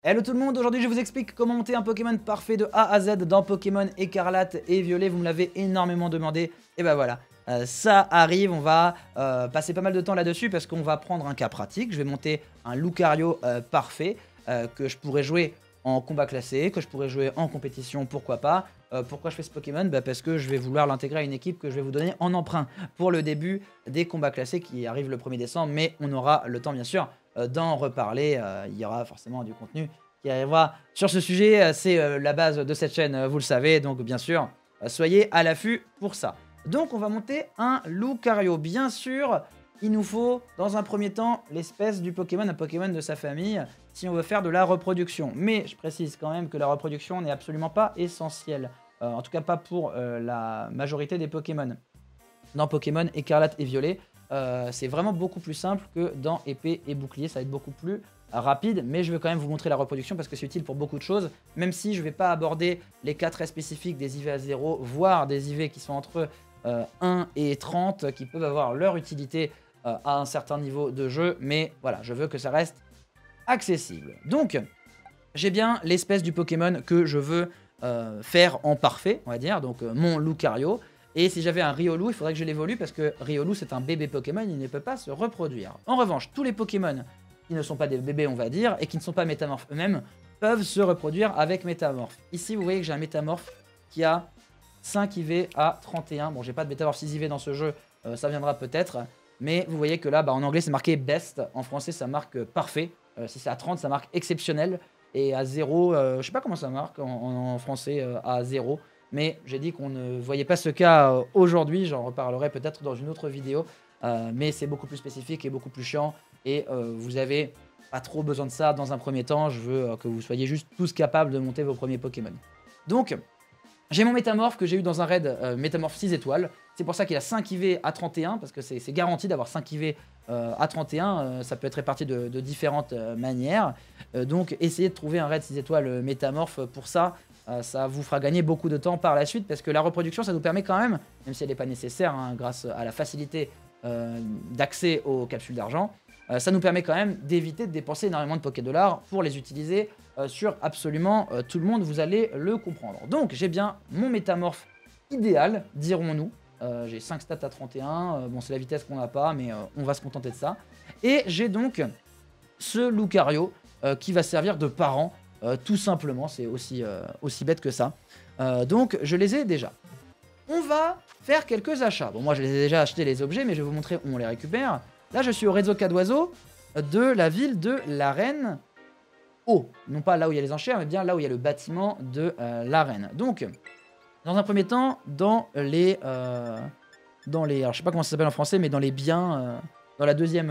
Hello tout le monde, aujourd'hui je vous explique comment monter un Pokémon parfait de A à Z dans Pokémon Écarlate et Violet. Vous me l'avez énormément demandé, et bah voilà, ça arrive. On va passer pas mal de temps là-dessus parce qu'on va prendre un cas pratique. Je vais monter un Lucario parfait que je pourrais jouer en combat classé, que je pourrais jouer en compétition, pourquoi pas. Pourquoi je fais ce Pokémon? Bah parce que je vais vouloir l'intégrer à une équipe que je vais vous donner en emprunt pour le début des combats classés qui arrivent le 1er décembre, mais on aura le temps bien sûr d'en reparler. Il y aura forcément du contenu qui arrivera sur ce sujet. C'est la base de cette chaîne, vous le savez, donc bien sûr, soyez à l'affût pour ça. Donc on va monter un Lucario. Bien sûr, il nous faut dans un premier temps l'espèce du Pokémon, un Pokémon de sa famille, si on veut faire de la reproduction. Mais je précise quand même que la reproduction n'est absolument pas essentielle, en tout cas pas pour la majorité des Pokémon. Dans Pokémon Écarlate et Violet, c'est vraiment beaucoup plus simple que dans Épée et Bouclier, ça va être beaucoup plus rapide, mais je vais quand même vous montrer la reproduction parce que c'est utile pour beaucoup de choses, même si je ne vais pas aborder les cas très spécifiques des IV à 0, voire des IV qui sont entre 1 et 30, qui peuvent avoir leur utilité à un certain niveau de jeu, mais voilà, je veux que ça reste accessible. Donc, j'ai bien l'espèce du Pokémon que je veux faire en parfait, on va dire, donc mon Lucario. Et si j'avais un Riolu, il faudrait que je l'évolue parce que Riolu c'est un bébé Pokémon, il ne peut pas se reproduire. En revanche, tous les Pokémon qui ne sont pas des bébés, on va dire, et qui ne sont pas métamorphes eux-mêmes, peuvent se reproduire avec métamorphe. Ici, vous voyez que j'ai un métamorphe qui a 5 IV à 31. Bon, j'ai pas de métamorphe 6 IV dans ce jeu, ça viendra peut-être. Mais vous voyez que là, en anglais, c'est marqué best. En français, ça marque parfait. Si c'est à 30, ça marque exceptionnel. Et à 0, je sais pas comment ça marque en français à 0. Mais j'ai dit qu'on ne voyait pas ce cas aujourd'hui. J'en reparlerai peut-être dans une autre vidéo. Mais c'est beaucoup plus spécifique et beaucoup plus chiant. Et vous avez pas trop besoin de ça dans un premier temps. Je veux que vous soyez juste tous capables de monter vos premiers Pokémon. Donc, j'ai mon métamorphe que j'ai eu dans un raid métamorphe 6 étoiles. C'est pour ça qu'il a 5 IV à 31, parce que c'est garanti d'avoir 5 IV à 31. Ça peut être réparti de différentes manières. Donc, essayez de trouver un raid 6 étoiles métamorphe pour ça. Ça vous fera gagner beaucoup de temps par la suite, parce que la reproduction, ça nous permet quand même, même si elle n'est pas nécessaire, hein, grâce à la facilité d'accès aux capsules d'argent, ça nous permet quand même d'éviter de dépenser énormément de Pokédollars pour les utiliser sur absolument tout le monde, vous allez le comprendre. Donc j'ai bien mon métamorphe idéal, dirons-nous. J'ai 5 stats à 31, bon c'est la vitesse qu'on n'a pas, mais on va se contenter de ça. Et j'ai donc ce Lucario qui va servir de parent, tout simplement, c'est aussi bête que ça. Donc je les ai déjà. On va faire quelques achats. Bon moi je les ai déjà achetés les objets, mais je vais vous montrer où on les récupère. Là, je suis au réseau Cadoiseau de la ville de l'arène haut. Non pas là où il y a les enchères, mais bien là où il y a le bâtiment de l'arène. Donc, dans un premier temps, dans les alors, je sais pas comment ça s'appelle en français, mais dans les biens, dans la deuxième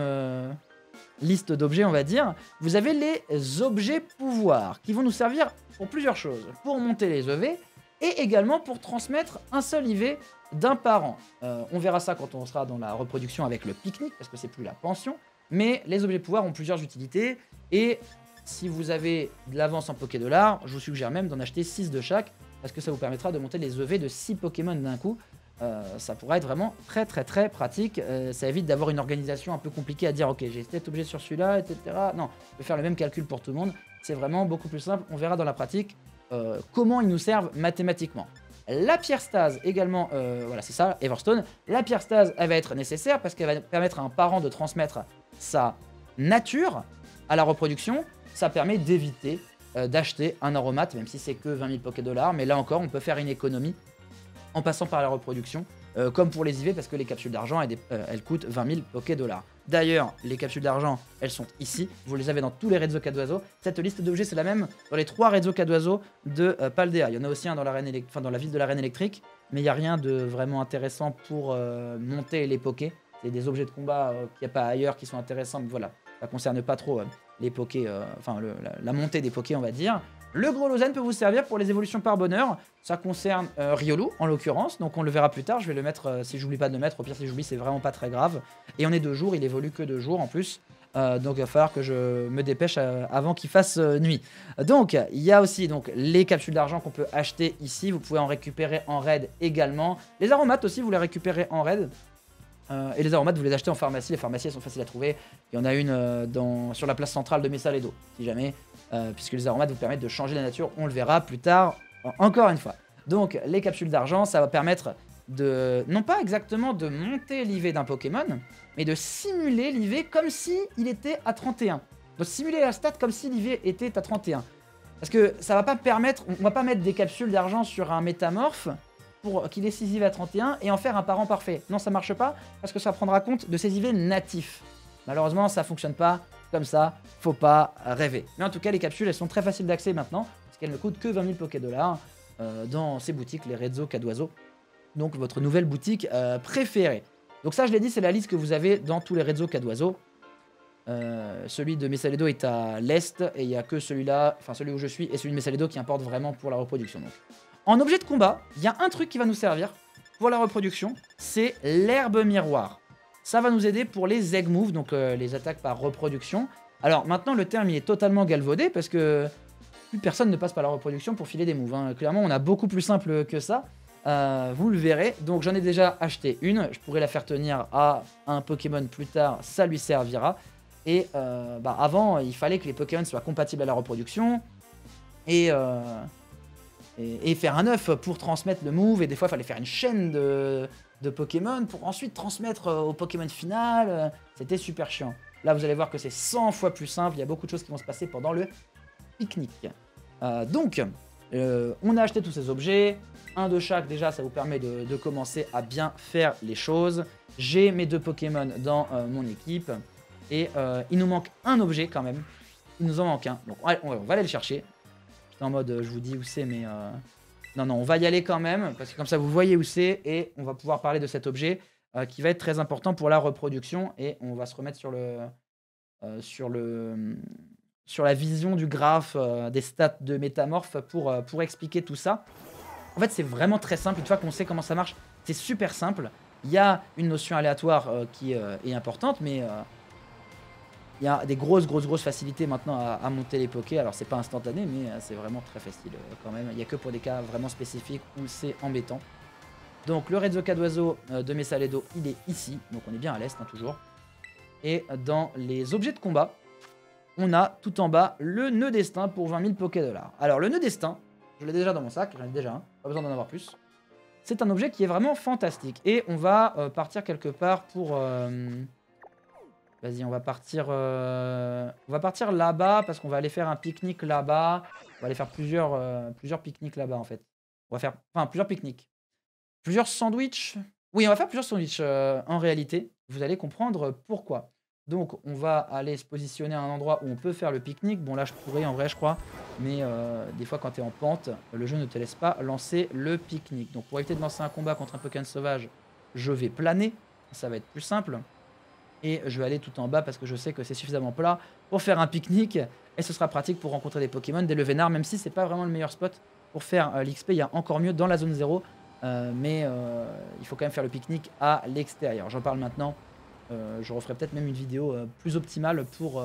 liste d'objets, on va dire, vous avez les objets pouvoirs qui vont nous servir pour plusieurs choses. Pour monter les EV et également pour transmettre un seul IV d'un parent. On verra ça quand on sera dans la reproduction avec le pique-nique, parce que c'est plus la pension. Mais les objets pouvoirs ont plusieurs utilités. Et si vous avez de l'avance en Pokédollars, je vous suggère même d'en acheter 6 de chaque, parce que ça vous permettra de monter les EV de 6 Pokémon d'un coup. Ça pourra être vraiment très pratique. Ça évite d'avoir une organisation un peu compliquée à dire ok, j'ai cet objet sur celui-là, etc. Non, on peut faire le même calcul pour tout le monde. C'est vraiment beaucoup plus simple. On verra dans la pratique comment ils nous servent mathématiquement. La pierre stase également, voilà c'est ça, Everstone. La pierre stase, elle va être nécessaire parce qu'elle va permettre à un parent de transmettre sa nature à la reproduction. Ça permet d'éviter d'acheter un aromate, même si c'est que 20 000 Pokédollars. Mais là encore, on peut faire une économie en passant par la reproduction, comme pour les IV, parce que les capsules d'argent, elles coûtent 20 000 Pokédollars. D'ailleurs, les capsules d'argent, elles sont ici. Vous les avez dans tous les réseaux Cadoiseau. Cette liste d'objets, c'est la même dans les 3 réseaux Cadoiseau de Paldea. Il y en a aussi un dans la ville de l'arène électrique, mais il n'y a rien de vraiment intéressant pour monter les Pokés. C'est des objets de combat qu'il n'y a pas ailleurs qui sont intéressants, mais voilà, ça ne concerne pas trop les Pokés, la montée des Pokés, on va dire. Le gros Lausanne peut vous servir pour les évolutions par bonheur. Ça concerne Riolu en l'occurrence, donc on le verra plus tard. Je vais le mettre si j'oublie pas de le mettre. Au pire, si j'oublie, c'est vraiment pas très grave. Et on est 2 jours, il évolue que 2 jours en plus. Donc il va falloir que je me dépêche avant qu'il fasse nuit. Donc il y a aussi donc, les capsules d'argent qu'on peut acheter ici. Vous pouvez en récupérer en raid également. Les aromates aussi, vous les récupérez en raid. Et les aromates, vous les achetez en pharmacie. Les pharmacies, elles sont faciles à trouver. Il y en a une sur la place centrale de Messaledo, si jamais. Puisque les aromates vous permettent de changer la nature. On le verra plus tard, encore une fois. Donc, les capsules d'argent, ça va permettre de, non pas exactement de monter l'IV d'un Pokémon, mais de simuler l'IV comme si il était à 31. Donc, simuler la stat comme si l'IV était à 31. Parce que ça va pas permettre, on va pas mettre des capsules d'argent sur un métamorphe pour qu'il ait 6 IV à 31 et en faire un parent parfait. Non, ça marche pas parce que ça prendra compte de ses IV natifs. Malheureusement, ça fonctionne pas comme ça, faut pas rêver. Mais en tout cas, les capsules, elles sont très faciles d'accès maintenant, parce qu'elles ne coûtent que 20 000 Pokédollars dans ces boutiques, les Rezzo Cadoiseau. Donc votre nouvelle boutique préférée. Donc ça, je l'ai dit, c'est la liste que vous avez dans tous les Rezzo Cadoiseau. Celui de Messaledo est à l'est, et il n'y a que celui-là, enfin celui où je suis, et celui de Messaledo qui importe vraiment pour la reproduction. Donc. En objet de combat, il y a un truc qui va nous servir pour la reproduction, c'est l'herbe miroir. Ça va nous aider pour les egg moves, donc les attaques par reproduction. Alors maintenant, le terme il est totalement galvaudé, parce que plus personne ne passe par la reproduction pour filer des moves. Hein. Clairement, on a beaucoup plus simple que ça. Vous le verrez. Donc j'en ai déjà acheté une. Je pourrais la faire tenir à un Pokémon plus tard. Ça lui servira. Et avant, il fallait que les Pokémon soient compatibles à la reproduction. Et faire un œuf pour transmettre le move. Et des fois, il fallait faire une chaîne de Pokémon pour ensuite transmettre au Pokémon final. C'était super chiant. Là, vous allez voir que c'est 100 fois plus simple. Il y a beaucoup de choses qui vont se passer pendant le pique-nique. Donc, on a acheté tous ces objets. Un de chaque, déjà, ça vous permet de commencer à bien faire les choses. J'ai mes 2 Pokémon dans mon équipe. Et il nous manque un objet quand même. Il nous en manque un. Donc, on va aller le chercher. J'étais en mode, je vous dis où c'est, mais... Non, on va y aller quand même. Parce que comme ça, vous voyez où c'est. Et on va pouvoir parler de cet objet qui va être très important pour la reproduction. Et on va se remettre sur la vision du graphe des stats de métamorphe pour expliquer tout ça. En fait, c'est vraiment très simple. Une fois qu'on sait comment ça marche, c'est super simple. Il y a une notion aléatoire qui est importante, mais il y a des grosses facilités maintenant à monter les pokés. Alors, c'est pas instantané, mais c'est vraiment très facile quand même. Il n'y a que pour des cas vraiment spécifiques où c'est embêtant. Donc, le Rezzo Cadoiseau de Messaledo, il est ici. Donc, on est bien à l'est, hein, toujours. Et dans les objets de combat, on a tout en bas le nœud destin pour 20 000 Pokédollars. Alors, le nœud destin, je l'ai déjà dans mon sac, j'en ai déjà un, pas besoin d'en avoir plus. C'est un objet qui est vraiment fantastique. Et on va partir quelque part pour... Vas-y, on va partir là-bas parce qu'on va aller faire un pique-nique là-bas. On va aller faire plusieurs pique-niques là-bas, en fait. On va faire... Enfin, plusieurs pique-niques. Plusieurs sandwichs. Oui, on va faire plusieurs sandwichs en réalité. Vous allez comprendre pourquoi. Donc, on va aller se positionner à un endroit où on peut faire le pique-nique. Bon, là, je pourrais en vrai, je crois. Mais des fois, quand tu es en pente, le jeu ne te laisse pas lancer le pique-nique. Donc, pour éviter de lancer un combat contre un Pokémon sauvage, je vais planer. Ça va être plus simple. Et je vais aller tout en bas parce que je sais que c'est suffisamment plat pour faire un pique-nique. Et ce sera pratique pour rencontrer des Pokémon, des Levénards, même si c'est pas vraiment le meilleur spot pour faire l'XP. Il y a encore mieux dans la zone 0. Mais il faut quand même faire le pique-nique à l'extérieur. J'en parle maintenant. Je referai peut-être même une vidéo plus optimale pour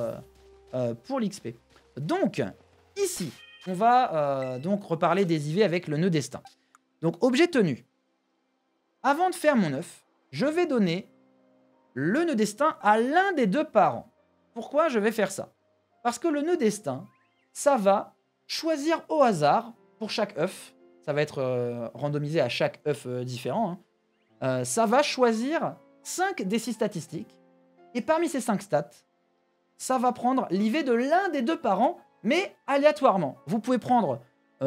l'XP. Donc, ici, on va donc reparler des IV avec le nœud destin. Donc, objet tenu. Avant de faire mon œuf, je vais donner le nœud destin à l'un des 2 parents. Pourquoi je vais faire ça? Parce que le nœud destin, ça va choisir au hasard pour chaque œuf. Ça va être randomisé à chaque œuf différent. Hein. Ça va choisir 5 des 6 statistiques. Et parmi ces 5 stats, ça va prendre l'IV de l'un des 2 parents, mais aléatoirement. Vous pouvez prendre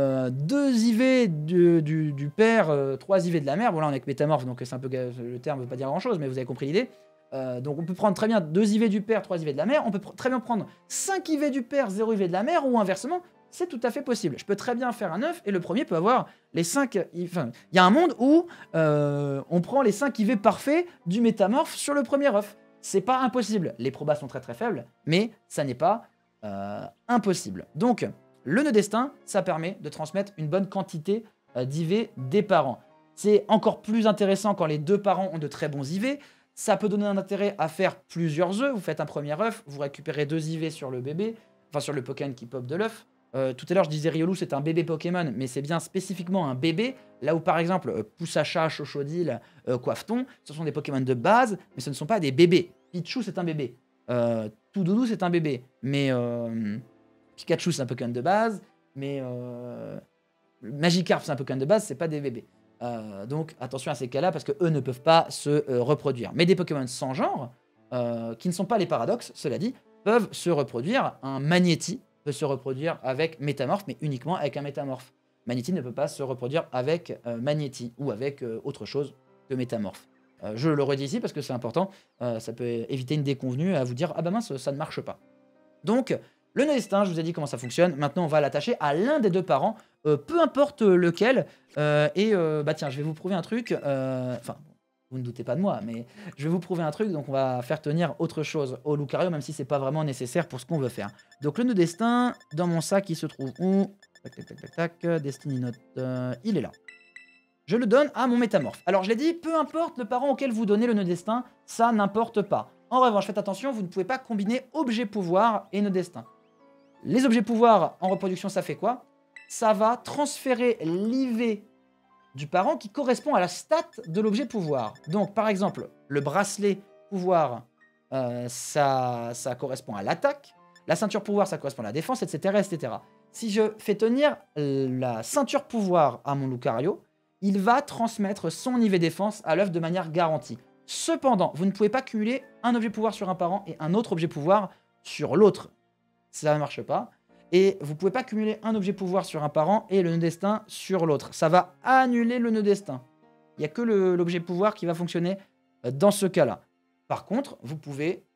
2 IV du père, 3 IV de la mère. Bon là on est avec métamorphe, donc c'est un peu, le terme ne veut pas dire grand chose, mais vous avez compris l'idée. Donc on peut prendre très bien 2 IV du père, 3 IV de la mère. On peut très bien prendre 5 IV du père, 0 IV de la mère, ou inversement. C'est tout à fait possible. Je peux très bien faire un œuf et le premier peut avoir les 5... Enfin, il y a un monde où on prend les 5 IV parfaits du métamorphe sur le premier œuf. C'est pas impossible. Les probas sont très faibles, mais ça n'est pas impossible. Donc, le nœud destin, ça permet de transmettre une bonne quantité d'IV des parents. C'est encore plus intéressant quand les 2 parents ont de très bons IV. Ça peut donner un intérêt à faire plusieurs œufs. Vous faites un premier œuf, vous récupérez 2 IV sur le bébé, enfin sur le Pokémon qui pop de l'œuf. Tout à l'heure, je disais Riolu, c'est un bébé Pokémon, mais c'est bien spécifiquement un bébé. Là où, par exemple, Poussacha, Chochodile, Coiffeton, ce sont des Pokémon de base, mais ce ne sont pas des bébés. Pichu, c'est un bébé. Toudoudou, c'est un bébé. Mais Pikachu, c'est un Pokémon de base. Mais Magikarp, c'est un Pokémon de base, c'est pas des bébés. Donc, attention à ces cas-là, parce qu'eux ne peuvent pas se reproduire. Mais des Pokémon sans genre, qui ne sont pas les paradoxes, cela dit, peuvent se reproduire. Un Magnéti peut se reproduire avec Métamorphe, mais uniquement avec un Métamorphe. Magnéti ne peut pas se reproduire avec Magnéti ou avec autre chose que Métamorphe. Je le redis ici parce que c'est important, ça peut éviter une déconvenue à vous dire « Ah bah mince, ça ne marche pas ». Donc, le nœud destin, je vous ai dit comment ça fonctionne. Maintenant, on va l'attacher à l'un des deux parents, peu importe lequel. Bah tiens, je vais vous prouver un truc. Enfin, vous ne doutez pas de moi, mais je vais vous prouver un truc. Donc, on va faire tenir autre chose au Lucario, même si c'est pas vraiment nécessaire pour ce qu'on veut faire. Donc, le nœud destin, dans mon sac, il se trouve où? Tac, tac, tac, tac, tac. Destiny Note, il est là. Je le donne à mon métamorphe. Alors, je l'ai dit, peu importe le parent auquel vous donnez le nœud destin, ça n'importe pas. En revanche, faites attention, vous ne pouvez pas combiner objet pouvoir et nœud destin. Les objets pouvoir en reproduction, ça fait quoi? Ça va transférer l'IV du parent qui correspond à la stat de l'objet pouvoir. Donc, par exemple, le bracelet pouvoir, ça correspond à l'attaque. La ceinture pouvoir, ça correspond à la défense, etc., etc. Si je fais tenir la ceinture pouvoir à mon Lucario, il va transmettre son IV défense à l'œuvre de manière garantie. Cependant, vous ne pouvez pas cumuler un objet pouvoir sur un parent et un autre objet pouvoir sur l'autre. Ça ne marche pas. Et vous ne pouvez pas cumuler un objet pouvoir sur un parent et le nœud destin sur l'autre. Ça va annuler le nœud destin. Il n'y a que l'objet pouvoir qui va fonctionner dans ce cas-là. Par contre, vous pouvez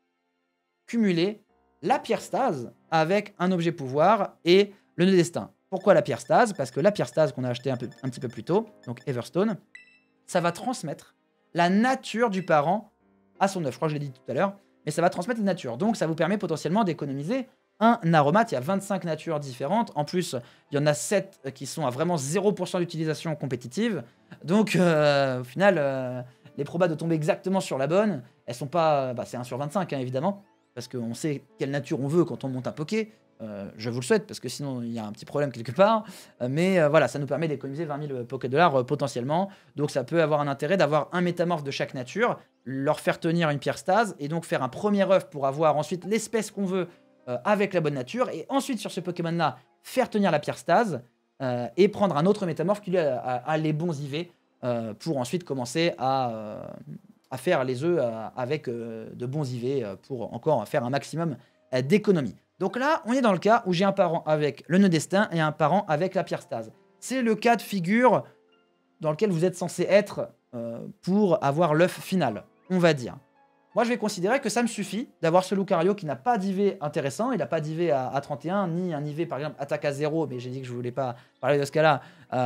cumuler la pierre stase avec un objet pouvoir et le nœud destin. Pourquoi la pierre stase? Parce que la pierre stase qu'on a acheté un petit peu plus tôt, donc Everstone, ça va transmettre la nature du parent à son œuf. Je crois que je l'ai dit tout à l'heure, mais ça va transmettre la nature. Donc ça vous permet potentiellement d'économiser un aromate. Il y a 25 natures différentes. En plus, il y en a 7 qui sont à vraiment 0% d'utilisation compétitive. Donc au final, les probas de tomber exactement sur la bonne, elles sont pas... c'est 1 sur 25 hein, évidemment, parce qu'on sait quelle nature on veut quand on monte un Poké. Je vous le souhaite, parce que sinon il y a un petit problème quelque part. Mais voilà, ça nous permet d'économiser 20 000 Poké-dollars potentiellement. Donc ça peut avoir un intérêt d'avoir un métamorphe de chaque nature, leur faire tenir une pierre stase, et donc faire un premier œuf pour avoir ensuite l'espèce qu'on veut avec la bonne nature. Et ensuite sur ce Pokémon-là, faire tenir la pierre stase, et prendre un autre métamorphe qui lui a les bons IV, pour ensuite commencer à faire les œufs avec de bons IV, pour encore faire un maximum d'économie. Donc là, on est dans le cas où j'ai un parent avec le nœud destin et un parent avec la pierre stase. C'est le cas de figure dans lequel vous êtes censé être pour avoir l'œuf final, on va dire. Moi, je vais considérer que ça me suffit d'avoir ce Lucario qui n'a pas d'IV intéressant. Il n'a pas d'IV à 31, ni un IV, par exemple, attaque à 0, mais j'ai dit que je ne voulais pas parler de ce cas-là.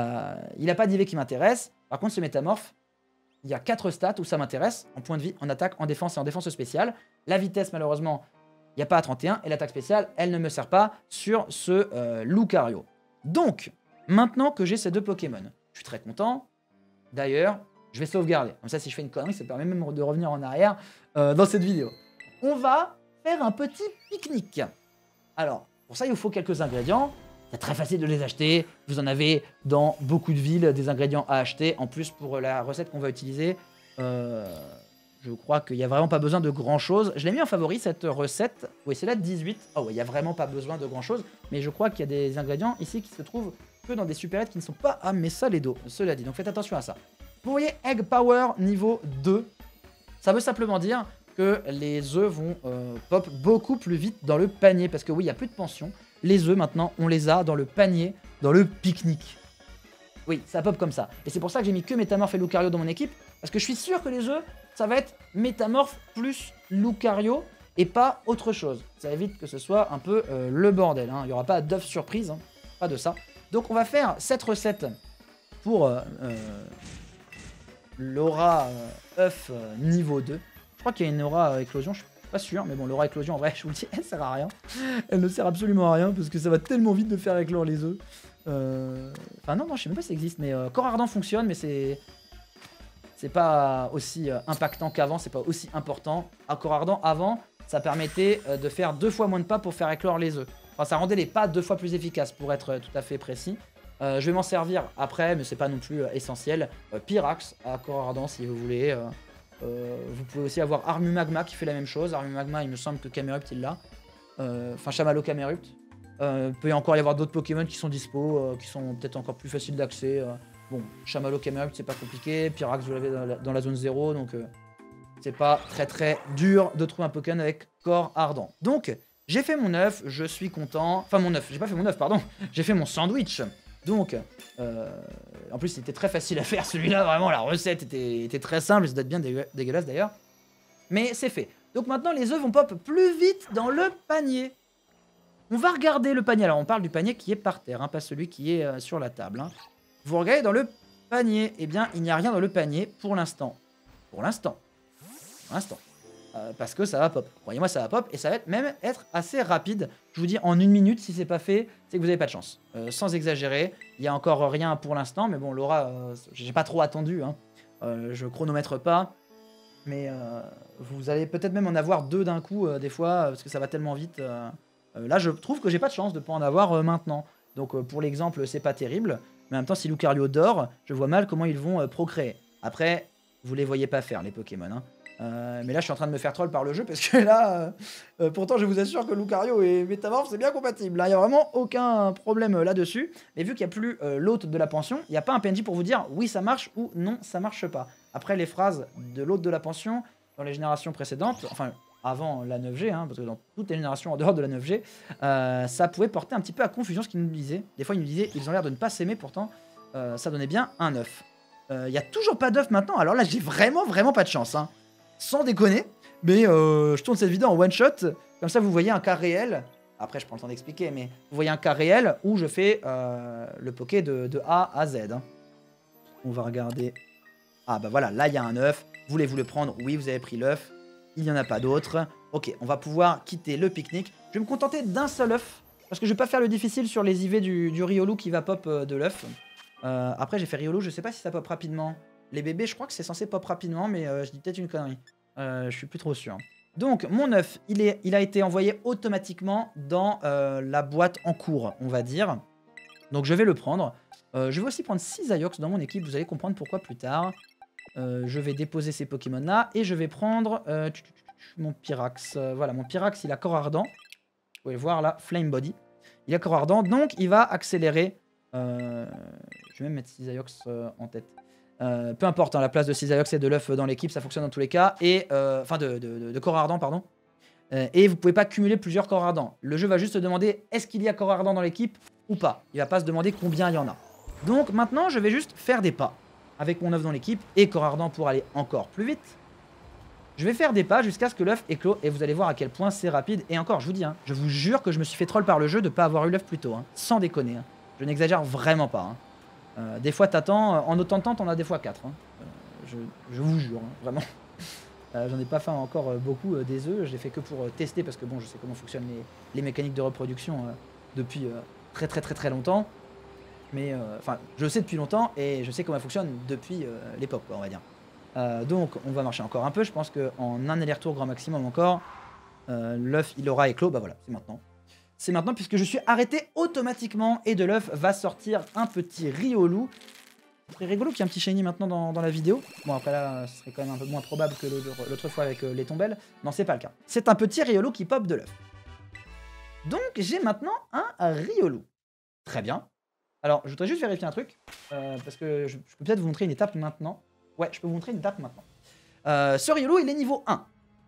Il n'a pas d'IV qui m'intéresse. Par contre, ce métamorphe, il y a 4 stats où ça m'intéresse, en point de vie, en attaque, en défense et en défense spéciale. La vitesse, malheureusement, il n'y a pas à 31, et l'attaque spéciale, elle ne me sert pas sur ce Lucario. Donc, maintenant que j'ai ces deux Pokémon, je suis très content. D'ailleurs, je vais sauvegarder. Comme ça, si je fais une connerie, ça permet même de revenir en arrière dans cette vidéo. On va faire un petit pique-nique. Alors, pour ça, il vous faut quelques ingrédients. C'est très facile de les acheter. Vous en avez dans beaucoup de villes des ingrédients à acheter. En plus, pour la recette qu'on va utiliser, je crois qu'il n'y a vraiment pas besoin de grand-chose. Je l'ai mis en favori, cette recette. Oui, c'est la 18. Oh, ouais, il n'y a vraiment pas besoin de grand-chose. Mais je crois qu'il y a des ingrédients ici qui se trouvent que dans des supérettes qui ne sont pas à mes Messalédo. Cela dit, donc faites attention à ça. Vous voyez, Egg Power niveau 2. Ça veut simplement dire que les œufs vont pop beaucoup plus vite dans le panier. Parce que oui, il n'y a plus de pension. Les œufs, maintenant, on les a dans le panier, dans le pique-nique. Oui, ça pop comme ça. Et c'est pour ça que j'ai mis que Métamorphe et Lucario dans mon équipe. Parce que je suis sûr que les œufs, ça va être Métamorphe plus Lucario et pas autre chose. Ça évite que ce soit un peu le bordel. Hein. Il n'y aura pas d'œufs surprise, hein. Pas de ça. Donc on va faire cette recette pour l'aura œuf niveau 2. Je crois qu'il y a une aura éclosion, je suis pas sûr, mais bon, l'aura éclosion, en vrai, je vous le dis, elle sert à rien. Elle ne sert absolument à rien parce que ça va tellement vite de faire éclore les œufs. Enfin, non, je sais même pas si ça existe, mais Corps Ardent fonctionne, mais c'est pas aussi impactant qu'avant, c'est pas aussi important. À Corps Ardent, avant, ça permettait de faire 2 fois moins de pas pour faire éclore les œufs. Enfin, ça rendait les pas 2 fois plus efficaces, pour être tout à fait précis. Je vais m'en servir après, mais c'est pas non plus essentiel. Pyrax à corps ardent si vous voulez. Vous pouvez aussi avoir Armu Magma qui fait la même chose. Armu Magma, il me semble que Camerupt il l'a. Enfin, Chamallow Camerupt. Peut y encore y avoir d'autres Pokémon qui sont dispo, qui sont peut-être encore plus faciles d'accès. Bon, Chamallow Camerupt, c'est pas compliqué. Pyrax, vous l'avez dans la zone 0, donc c'est pas très dur de trouver un Pokémon avec corps ardent. Donc, j'ai fait mon œuf, je suis content. Enfin, mon œuf, j'ai pas fait mon œuf, pardon. J'ai fait mon sandwich. Donc, en plus, c'était très facile à faire celui-là, vraiment, la recette était très simple, ça doit être bien dégueulasse d'ailleurs. Mais c'est fait. Donc maintenant, les œufs vont pop plus vite dans le panier. On va regarder le panier. Alors, on parle du panier qui est par terre, hein, pas celui qui est sur la table. Hein. Vous regardez dans le panier. Eh bien, il n'y a rien dans le panier pour l'instant. Pour l'instant. Parce que ça va pop. Croyez-moi, ça va pop et ça va même être assez rapide. Je vous dis, en 1 minute, si c'est pas fait, c'est que vous n'avez pas de chance. Sans exagérer, il n'y a encore rien pour l'instant, mais bon, Laura, j'ai pas trop attendu. Hein. Je chronomètre pas, mais vous allez peut-être même en avoir 2 d'un coup, des fois, parce que ça va tellement vite. Là, je trouve que j'ai pas de chance de pas en avoir maintenant. Donc, pour l'exemple, c'est pas terrible. Mais en même temps, si Lucario dort, je vois mal comment ils vont procréer. Après, vous les voyez pas faire, les Pokémon. Hein. Mais là, je suis en train de me faire troll par le jeu parce que là, pourtant, je vous assure que Lucario et Métamorph, c'est bien compatible. Là, il n'y a vraiment aucun problème là-dessus. Mais vu qu'il n'y a plus l'hôte de la pension, il n'y a pas un PNJ pour vous dire oui, ça marche ou non, ça marche pas. Après, les phrases de l'hôte de la pension, dans les générations précédentes, enfin, avant la 9G, hein, parce que dans toutes les générations en dehors de la 9G, ça pouvait porter un petit peu à confusion ce qu'ils nous disaient. Des fois, ils nous disaient ils ont l'air de ne pas s'aimer, pourtant, ça donnait bien un œuf. Il n'y a toujours pas d'œuf maintenant, alors là, j'ai vraiment pas de chance. Hein. Sans déconner, mais je tourne cette vidéo en one shot, comme ça vous voyez un cas réel. Après, je prends le temps d'expliquer, mais vous voyez un cas réel où je fais le Poké de A à Z. Hein. On va regarder. Ah bah voilà, là il y a un œuf. Voulez-vous le prendre? Oui, vous avez pris l'œuf. Il n'y en a pas d'autre. Ok, on va pouvoir quitter le pique-nique. Je vais me contenter d'un seul œuf, parce que je vais pas faire le difficile sur les IV du Riolu qui va pop de l'œuf. Après, j'ai fait Riolu, je sais pas si ça pop rapidement. Les bébés, je crois que c'est censé pop rapidement, mais je dis peut-être une connerie. Je suis plus trop sûr. Donc, mon œuf, il a été envoyé automatiquement dans la boîte en cours, on va dire. Donc, je vais le prendre. Je vais aussi prendre 6 Ayox dans mon équipe, vous allez comprendre pourquoi plus tard. Je vais déposer ces Pokémon-là et je vais prendre mon Pyrax. Voilà, mon Pyrax, il a corps ardent. Vous pouvez voir là, Flame Body. Il a corps ardent, donc il va accélérer. Je vais même mettre 6 Ayox en tête. Peu importe, hein, la place de Cisaiox et de l'œuf dans l'équipe, ça fonctionne dans tous les cas. Et enfin, de corps ardent, pardon. Et vous pouvez pas cumuler plusieurs corps ardents. Le jeu va juste se demander est-ce qu'il y a corps ardent dans l'équipe ou pas. Il va pas se demander combien il y en a. Donc maintenant, je vais juste faire des pas avec mon œuf dans l'équipe et corps ardent pour aller encore plus vite. Je vais faire des pas jusqu'à ce que l'œuf éclose et vous allez voir à quel point c'est rapide. Et encore, je vous dis, hein, je vous jure que je me suis fait troll par le jeu de pas avoir eu l'œuf plus tôt. Hein, sans déconner. Hein. Je n'exagère vraiment pas. Hein. Des fois t'attends, en autant de temps t'en as des fois 4. Hein. Je vous jure, hein, vraiment. J'en ai pas fait encore beaucoup des œufs, je l'ai fait que pour tester parce que bon je sais comment fonctionnent les mécaniques de reproduction depuis très longtemps. Mais enfin je le sais depuis longtemps et je sais comment elle fonctionne depuis l'époque on va dire. Donc on va marcher encore un peu, je pense qu'en un aller-retour grand maximum encore, l'œuf il aura éclos, bah voilà c'est maintenant. C'est maintenant puisque je suis arrêté automatiquement et de l'œuf va sortir un petit Riolu. C'est rigolo qu'il y ait un petit shiny maintenant dans la vidéo. Bon après là, ce serait quand même un peu moins probable que l'autre fois avec les tombelles. Non, c'est pas le cas. C'est un petit Riolu qui pop de l'œuf. Donc j'ai maintenant un Riolu. Très bien. Alors je voudrais juste vérifier un truc. Parce que je peux peut-être vous montrer une étape maintenant. Ouais, je peux vous montrer une étape maintenant. Ce Riolu, il est niveau 1.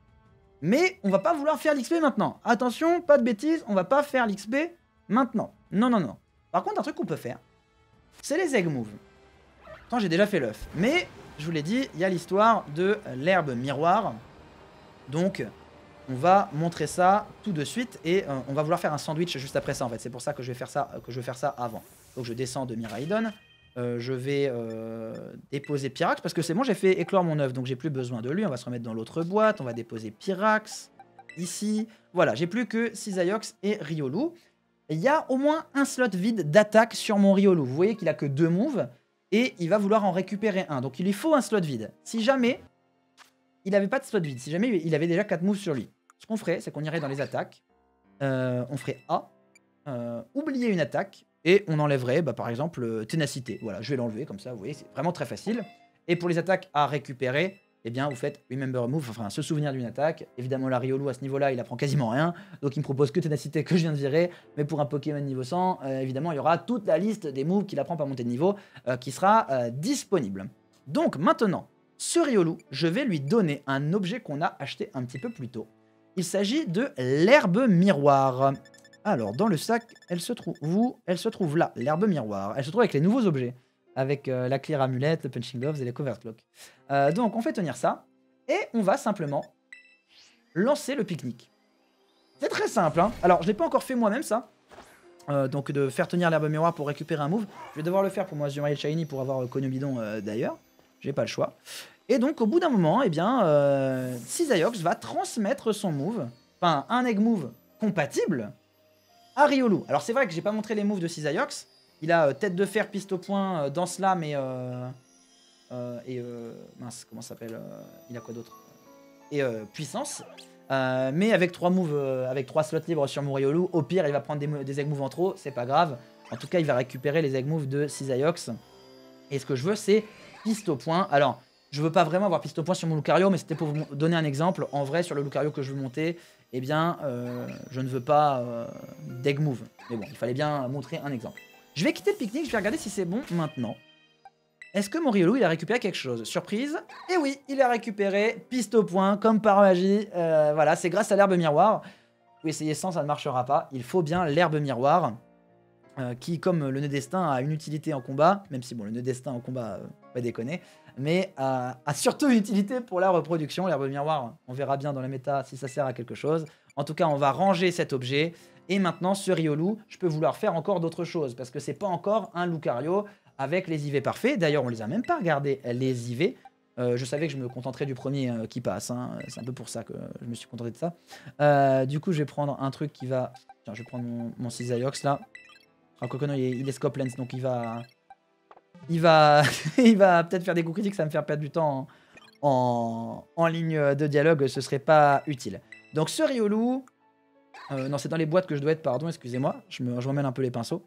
Mais on va pas vouloir faire l'XP maintenant. Attention, pas de bêtises, on va pas faire l'XP maintenant. Non. Par contre, un truc qu'on peut faire, c'est les egg moves. Pourtant, j'ai déjà fait l'œuf. Mais, je vous l'ai dit, il y a l'histoire de l'herbe miroir. Donc, on va montrer ça tout de suite. Et on va vouloir faire un sandwich juste après ça, en fait. C'est pour ça que je vais faire ça, avant. Donc, je descends de Miraidon. Je vais déposer Pyrax parce que c'est bon, j'ai fait éclore mon œuf, donc j'ai plus besoin de lui. On va se remettre dans l'autre boîte, on va déposer Pyrax ici. Voilà, j'ai plus que Cisaiox et Riolu. Il y a au moins un slot vide d'attaque sur mon Riolu. Vous voyez qu'il a que 2 moves et il va vouloir en récupérer un. Donc il lui faut un slot vide. Si jamais il n'avait pas de slot vide, si jamais il avait déjà 4 moves sur lui, ce qu'on ferait, c'est qu'on irait dans les attaques. On ferait A. oublier une attaque et on enlèverait par exemple ténacité. Voilà, je vais l'enlever comme ça, vous voyez, c'est vraiment très facile. Et pour les attaques à récupérer, eh bien vous faites Remember a Move, enfin se souvenir d'une attaque. Évidemment la Riolu à ce niveau-là, il apprend quasiment rien, donc il me propose que ténacité que je viens de virer. Mais pour un Pokémon niveau 100, évidemment il y aura toute la liste des moves qu'il apprend par montée de niveau qui sera disponible. Donc maintenant, ce Riolu, je vais lui donner un objet qu'on a acheté un petit peu plus tôt. Il s'agit de l'herbe miroir. Alors, dans le sac, elle se trouve où? Elle se trouve là, l'herbe miroir. Elle se trouve avec les nouveaux objets. Avec la clear amulette, le punching gloves et les cover clock. Donc, on fait tenir ça. Et on va simplement lancer le pique-nique. C'est très simple, hein. Alors, je ne l'ai pas encore fait moi-même, ça. Donc, de faire tenir l'herbe miroir pour récupérer un move. Je vais devoir le faire pour moi, Azumarill Shiny, pour avoir Konobidon d'ailleurs. J'ai pas le choix. Et donc, au bout d'un moment, eh bien, Cisaiox va transmettre son move, enfin, un egg move compatible à Riolu. Alors, c'est vrai que j'ai pas montré les moves de Cisaiox. Il a tête de fer, piste au point, danse lame et mince, comment ça s'appelle il a quoi d'autre? Et puissance. Mais avec 3 moves, avec 3 slots libres sur mon Riolu, au pire, il va prendre des egg moves en trop, c'est pas grave. En tout cas, il va récupérer les egg moves de Cisaiox. Et ce que je veux, c'est piste au point. Alors, je veux pas vraiment avoir piste au point sur mon Lucario, mais c'était pour vous donner un exemple. En vrai, sur le Lucario que je veux monter, eh bien, je ne veux pas d'egg move. Mais bon, il fallait bien montrer un exemple. Je vais quitter le pique-nique, je vais regarder si c'est bon maintenant. Est-ce que mon Riolu, il a récupéré quelque chose? Surprise. Et oui, il a récupéré piste au point, comme par magie. Voilà, c'est grâce à l'herbe miroir. Vous pouvez essayer sans, ça ne marchera pas. Il faut bien l'herbe miroir. Qui, comme le nœud destin, a une utilité en combat, même si bon, le nœud destin en combat, pas déconner, mais a surtout une utilité pour la reproduction. L'herbe miroir, on verra bien dans la méta si ça sert à quelque chose. En tout cas, on va ranger cet objet. Et maintenant, ce Riolu, je peux vouloir faire encore d'autres choses, parce que c'est pas encore un Lucario avec les IV parfaits. D'ailleurs, on les a même pas regardés, les IV. Je savais que je me contenterais du premier qui passe. Hein. C'est un peu pour ça que je me suis contenté de ça. Du coup, je vais prendre un truc qui va... Tiens, je vais prendre mon Cisaiox, là. Alors Cocono il est scope lens, donc il va il va peut-être faire des coups critiques, ça va me faire perdre du temps en ligne de dialogue, ce serait pas utile. Donc ce Riolu, non c'est dans les boîtes que je dois être, pardon, excusez-moi, je m'emmène un peu les pinceaux.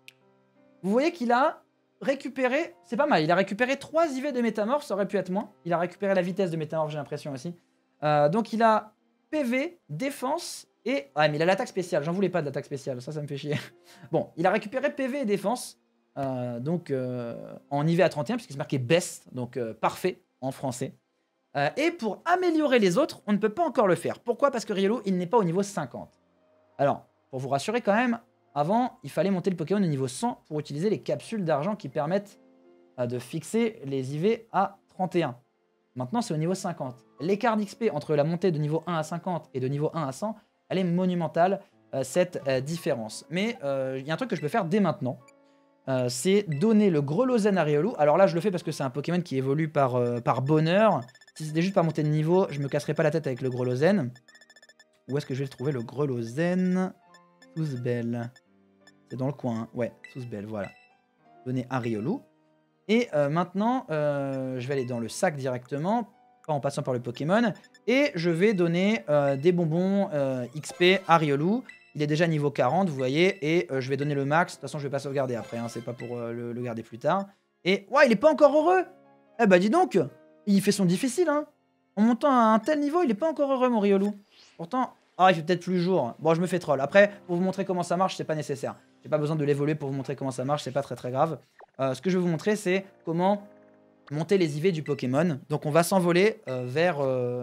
Vous voyez qu'il a récupéré, c'est pas mal, il a récupéré 3 IV de métamorphe, ça aurait pu être moins. Il a récupéré la vitesse de métamorphe, j'ai l'impression aussi. Donc il a PV, défense... Et... Ah mais il a l'attaque spéciale, j'en voulais pas de l'attaque spéciale, ça me fait chier. Bon, il a récupéré PV et défense, donc en IV à 31, puisqu'il se marquait best, donc parfait en français. Et pour améliorer les autres, on ne peut pas encore le faire. Pourquoi? Parce que Riolu, il n'est pas au niveau 50. Alors, pour vous rassurer quand même, avant, il fallait monter le Pokémon au niveau 100 pour utiliser les capsules d'argent qui permettent de fixer les IV à 31. Maintenant, c'est au niveau 50. L'écart d'XP entre la montée de niveau 1 à 50 et de niveau 1 à 100, elle est monumentale, cette différence. Mais il y a un truc que je peux faire dès maintenant. C'est donner le Grelozen à Riolu. Alors là, je le fais parce que c'est un Pokémon qui évolue par bonheur. Si c'était juste par montée de niveau, je me casserais pas la tête avec le Grelozen. Où est-ce que je vais le trouver, le Grelozen? Sousbel. C'est dans le coin, hein. Ouais, Sousbel, voilà. Donner à Riolu. Et maintenant, je vais aller dans le sac directement, pas en passant par le Pokémon. Et je vais donner des bonbons XP à Riolu. Il est déjà niveau 40, vous voyez. Et je vais donner le max. De toute façon, je vais pas sauvegarder après. Hein, c'est pas pour le garder plus tard. Et ouais, il est pas encore heureux. Eh bah dis donc, il fait son difficile. Hein. En montant à un tel niveau, il est pas encore heureux, mon Riolu. Pourtant, il fait peut-être plus jour. Bon, je me fais troll. Après, pour vous montrer comment ça marche, c'est pas nécessaire. J'ai pas besoin de l'évoluer pour vous montrer comment ça marche. C'est pas très grave. Ce que je vais vous montrer, c'est comment monter les IV du Pokémon. Donc on va s'envoler vers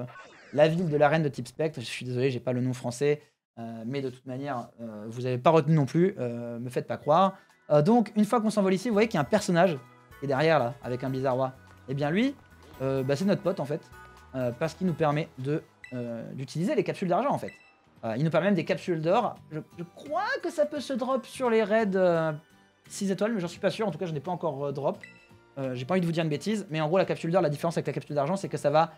la ville de l'arène de type spectre. Je suis désolé, j'ai pas le nom français, mais de toute manière, vous n'avez pas retenu non plus, me faites pas croire. Donc une fois qu'on s'envole ici, vous voyez qu'il y a un personnage qui est derrière là, avec un Bizarrois. Et bien lui, c'est notre pote en fait, parce qu'il nous permet d'utiliser les capsules d'argent en fait. Il nous permet même des capsules d'or. Je crois que ça peut se drop sur les raids 6 étoiles, mais j'en suis pas sûr. En tout cas, je n'ai pas encore drop. J'ai pas envie de vous dire une bêtise, mais en gros, la capsule d'or, la différence avec la capsule d'argent, c'est que ça va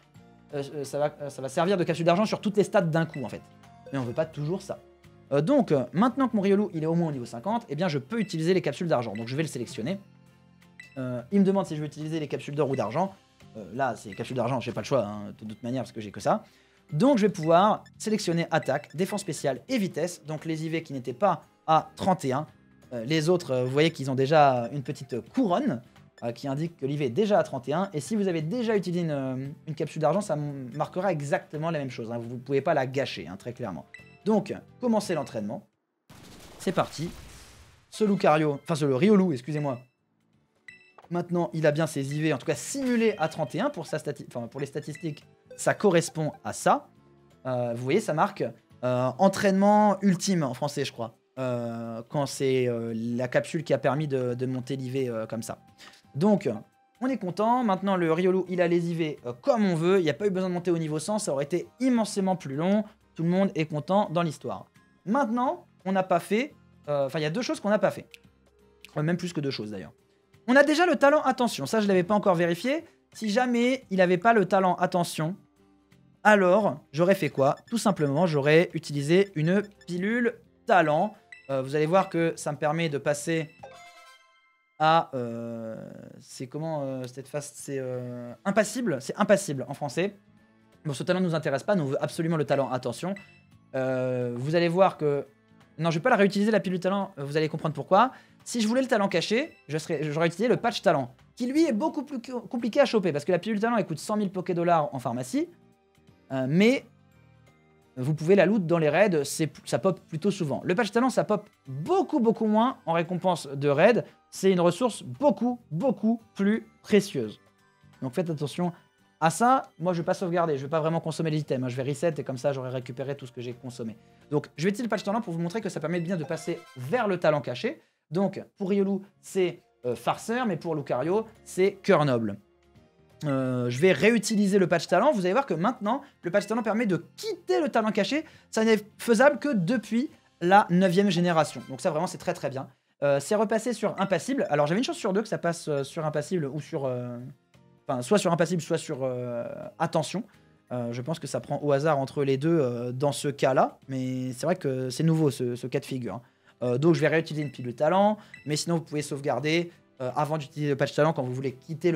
servir de capsule d'argent sur toutes les stats d'un coup, en fait. Mais on veut pas toujours ça. Donc, maintenant que mon Riolu, il est au moins au niveau 50, eh bien, je peux utiliser les capsules d'argent. Donc, je vais le sélectionner. Il me demande si je veux utiliser les capsules d'or ou d'argent. Là, c'est capsules d'argent, j'ai pas le choix, hein, de toute manière, parce que j'ai que ça. Donc, je vais pouvoir sélectionner attaque, défense spéciale et vitesse. Donc, les IV qui n'étaient pas à 31. Les autres, vous voyez qu'ils ont déjà une petite couronne qui indique que l'IV est déjà à 31. Et si vous avez déjà utilisé une capsule d'argent, ça marquera exactement la même chose. Hein. Vous ne pouvez pas la gâcher, hein, très clairement. Donc, commencez l'entraînement. C'est parti. Ce Lucario, enfin ce Riolu, excusez-moi. Maintenant, il a bien ses IV, en tout cas simulés à 31 pour, pour les statistiques. Ça correspond à ça. Vous voyez, ça marque entraînement ultime en français, je crois. Quand c'est la capsule qui a permis de monter l'IV comme ça. Donc, on est content. Maintenant, le Riolu, il a les IV comme on veut. Il n'y a pas eu besoin de monter au niveau 100. Ça aurait été immensément plus long. Tout le monde est content dans l'histoire. Maintenant, on n'a pas fait... Enfin, il y a deux choses qu'on n'a pas fait. Même plus que deux choses, d'ailleurs. On a déjà le talent attention. Ça, je ne l'avais pas encore vérifié. Si jamais il n'avait pas le talent attention, alors j'aurais fait quoi? Tout simplement, j'aurais utilisé une pilule talent. Vous allez voir que ça me permet de passer à... c'est comment cette phase? C'est impassible. C'est impassible en français. Bon, ce talent ne nous intéresse pas. Nous, on veut absolument le talent attention. Vous allez voir que... Non, je ne vais pas la réutiliser, la pilule talent. Vous allez comprendre pourquoi. Si je voulais le talent caché, j'aurais utilisé le patch talent, qui lui est beaucoup plus compliqué à choper, parce que la pilule talent, elle coûte 100 000 Pokédollars en pharmacie, mais vous pouvez la loot dans les raids, ça pop plutôt souvent. Le patch talent, ça pop beaucoup moins en récompense de raid, c'est une ressource beaucoup plus précieuse. Donc faites attention à ça. Moi, je ne vais pas sauvegarder, je ne vais pas vraiment consommer les items, hein. Je vais reset et comme ça, j'aurai récupéré tout ce que j'ai consommé. Donc, je vais utiliser le patch talent pour vous montrer que ça permet bien de passer vers le talent caché. Donc, pour Riolu, c'est farceur, mais pour Lucario, c'est cœur noble. Je vais réutiliser le patch talent. Vous allez voir que maintenant, le patch talent permet de quitter le talent caché. Ça n'est faisable que depuis la 9e génération. Donc ça, vraiment, c'est très bien. C'est repassé sur impassible. Alors, j'avais une chance sur deux que ça passe sur impassible ou sur... Enfin, soit sur impassible, soit sur attention. Je pense que ça prend au hasard entre les deux dans ce cas-là. Mais c'est vrai que c'est nouveau, ce cas de figure, hein. Donc je vais réutiliser une pilule talent, mais sinon vous pouvez sauvegarder avant d'utiliser le patch talent quand vous voulez quitter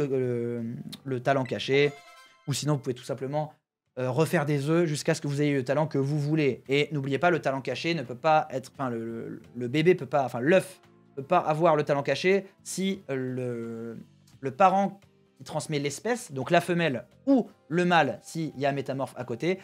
le talent caché, ou sinon vous pouvez tout simplement refaire des œufs jusqu'à ce que vous ayez le talent que vous voulez. Et n'oubliez pas, le talent caché ne peut pas être, enfin le bébé peut pas, enfin l'œuf peut pas avoir le talent caché si le parent qui transmet l'espèce, donc la femelle ou le mâle s'il y a un métamorphe à côté,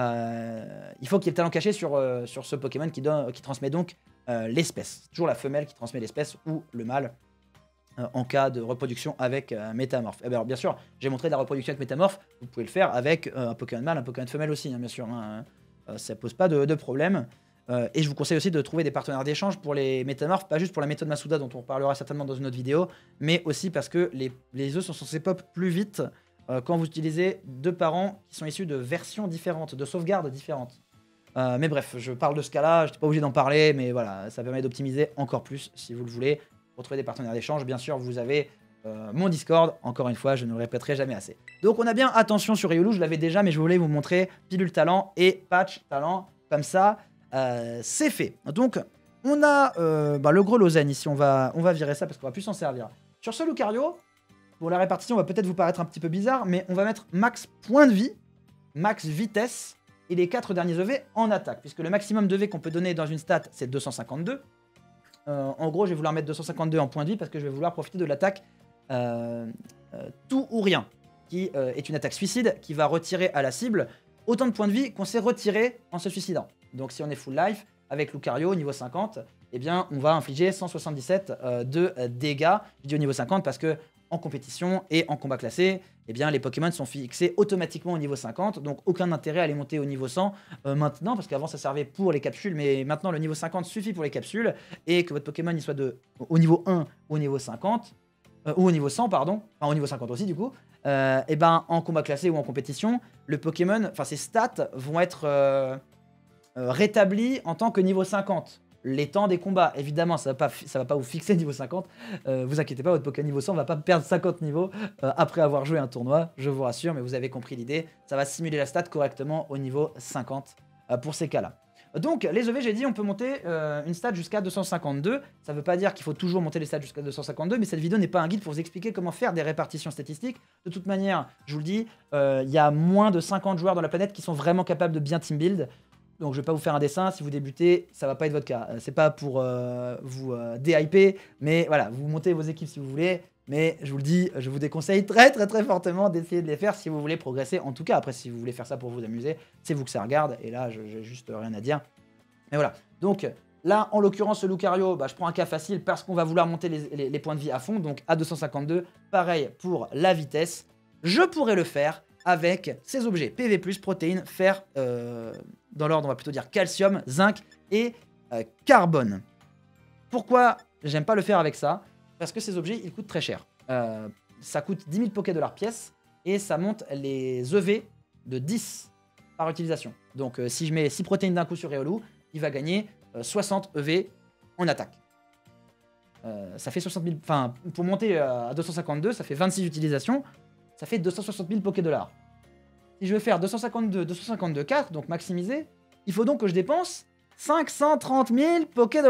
il faut qu'il y ait le talent caché sur ce Pokémon qui transmet donc l'espèce. Toujours la femelle qui transmet l'espèce ou le mâle en cas de reproduction avec métamorphe. Et bien, alors, bien sûr, j'ai montré la reproduction avec métamorphe, vous pouvez le faire avec un Pokémon mâle, un Pokémon femelle aussi, hein, bien sûr. Hein, ça pose pas de problème. Et je vous conseille aussi de trouver des partenaires d'échange pour les métamorphes, pas juste pour la méthode Masuda dont on reparlera certainement dans une autre vidéo, mais aussi parce que les œufs sont censés pop plus vite quand vous utilisez deux parents qui sont issus de versions différentes, de sauvegardes différentes. Mais bref, je parle de ce cas-là, je n'étais pas obligé d'en parler, mais voilà, ça permet d'optimiser encore plus si vous le voulez. Pour trouver des partenaires d'échange, bien sûr, vous avez mon Discord, encore une fois, je ne le répéterai jamais assez. Donc on a bien attention sur Riolu, je l'avais déjà, mais je voulais vous montrer pilule talent et patch talent, comme ça, c'est fait. Donc on a le gros Lausanne ici, on va virer ça parce qu'on va plus s'en servir. Sur ce Lucario, pour la répartition, va peut-être vous paraître un petit peu bizarre, mais on va mettre max point de vie, max vitesse, et les 4 derniers EV en attaque, puisque le maximum d'EV qu'on peut donner dans une stat, c'est 252. En gros, je vais vouloir mettre 252 en point de vie, parce que je vais vouloir profiter de l'attaque tout ou rien, qui est une attaque suicide, qui va retirer à la cible autant de points de vie qu'on s'est retiré en se suicidant. Donc si on est full life, avec Lucario, niveau 50, eh bien, on va infliger 177 de dégâts. Je dis au niveau 50 parce que en compétition et en combat classé, eh bien, les Pokémon sont fixés automatiquement au niveau 50, donc aucun intérêt à les monter au niveau 100 maintenant, parce qu'avant ça servait pour les capsules, mais maintenant le niveau 50 suffit pour les capsules, et que votre Pokémon il soit au niveau 1 ou au niveau 50, ou au niveau 100, pardon, enfin au niveau 50 aussi du coup, et ben en combat classé ou en compétition, le Pokémon, enfin ses stats vont être rétablis en tant que niveau 50. Les temps des combats, évidemment, ça va pas vous fixer niveau 50. Vous inquiétez pas, votre Pokémon niveau 100 va pas perdre 50 niveaux après avoir joué un tournoi, je vous rassure, mais vous avez compris l'idée. Ça va simuler la stat correctement au niveau 50 pour ces cas-là. Donc, les EV, j'ai dit, on peut monter une stat jusqu'à 252. Ça veut pas dire qu'il faut toujours monter les stats jusqu'à 252, mais cette vidéo n'est pas un guide pour vous expliquer comment faire des répartitions statistiques. De toute manière, je vous le dis, il y a moins de 50 joueurs dans la planète qui sont vraiment capables de bien team build. Donc je vais pas vous faire un dessin, si vous débutez, ça va pas être votre cas. C'est pas pour vous déhyper, mais voilà, vous montez vos équipes si vous voulez. Mais je vous le dis, je vous déconseille très fortement d'essayer de les faire si vous voulez progresser. En tout cas, après, si vous voulez faire ça pour vous amuser, c'est vous que ça regarde. Et là, j'ai juste rien à dire. Mais voilà. Donc là, en l'occurrence, ce Lucario, bah, je prends un cas facile parce qu'on va vouloir monter les points de vie à fond. Donc à 252, pareil pour la vitesse. Je pourrais le faire avec ces objets PV+, protéines, fer, dans l'ordre, on va plutôt dire calcium, zinc et carbone. Pourquoi j'aime pas le faire avec ça? Parce que ces objets, ils coûtent très cher. Ça coûte 10 000 Poké$ pièce et ça monte les EV de 10 par utilisation. Donc si je mets 6 protéines d'un coup sur Riolu, il va gagner 60 EV en attaque. Ça fait 60 000... Enfin, pour monter à 252, ça fait 26 utilisations. Ça fait 260 000 Poké$. Si je veux faire 252, 252, 4, donc maximiser, il faut donc que je dépense 530 000 Poké$.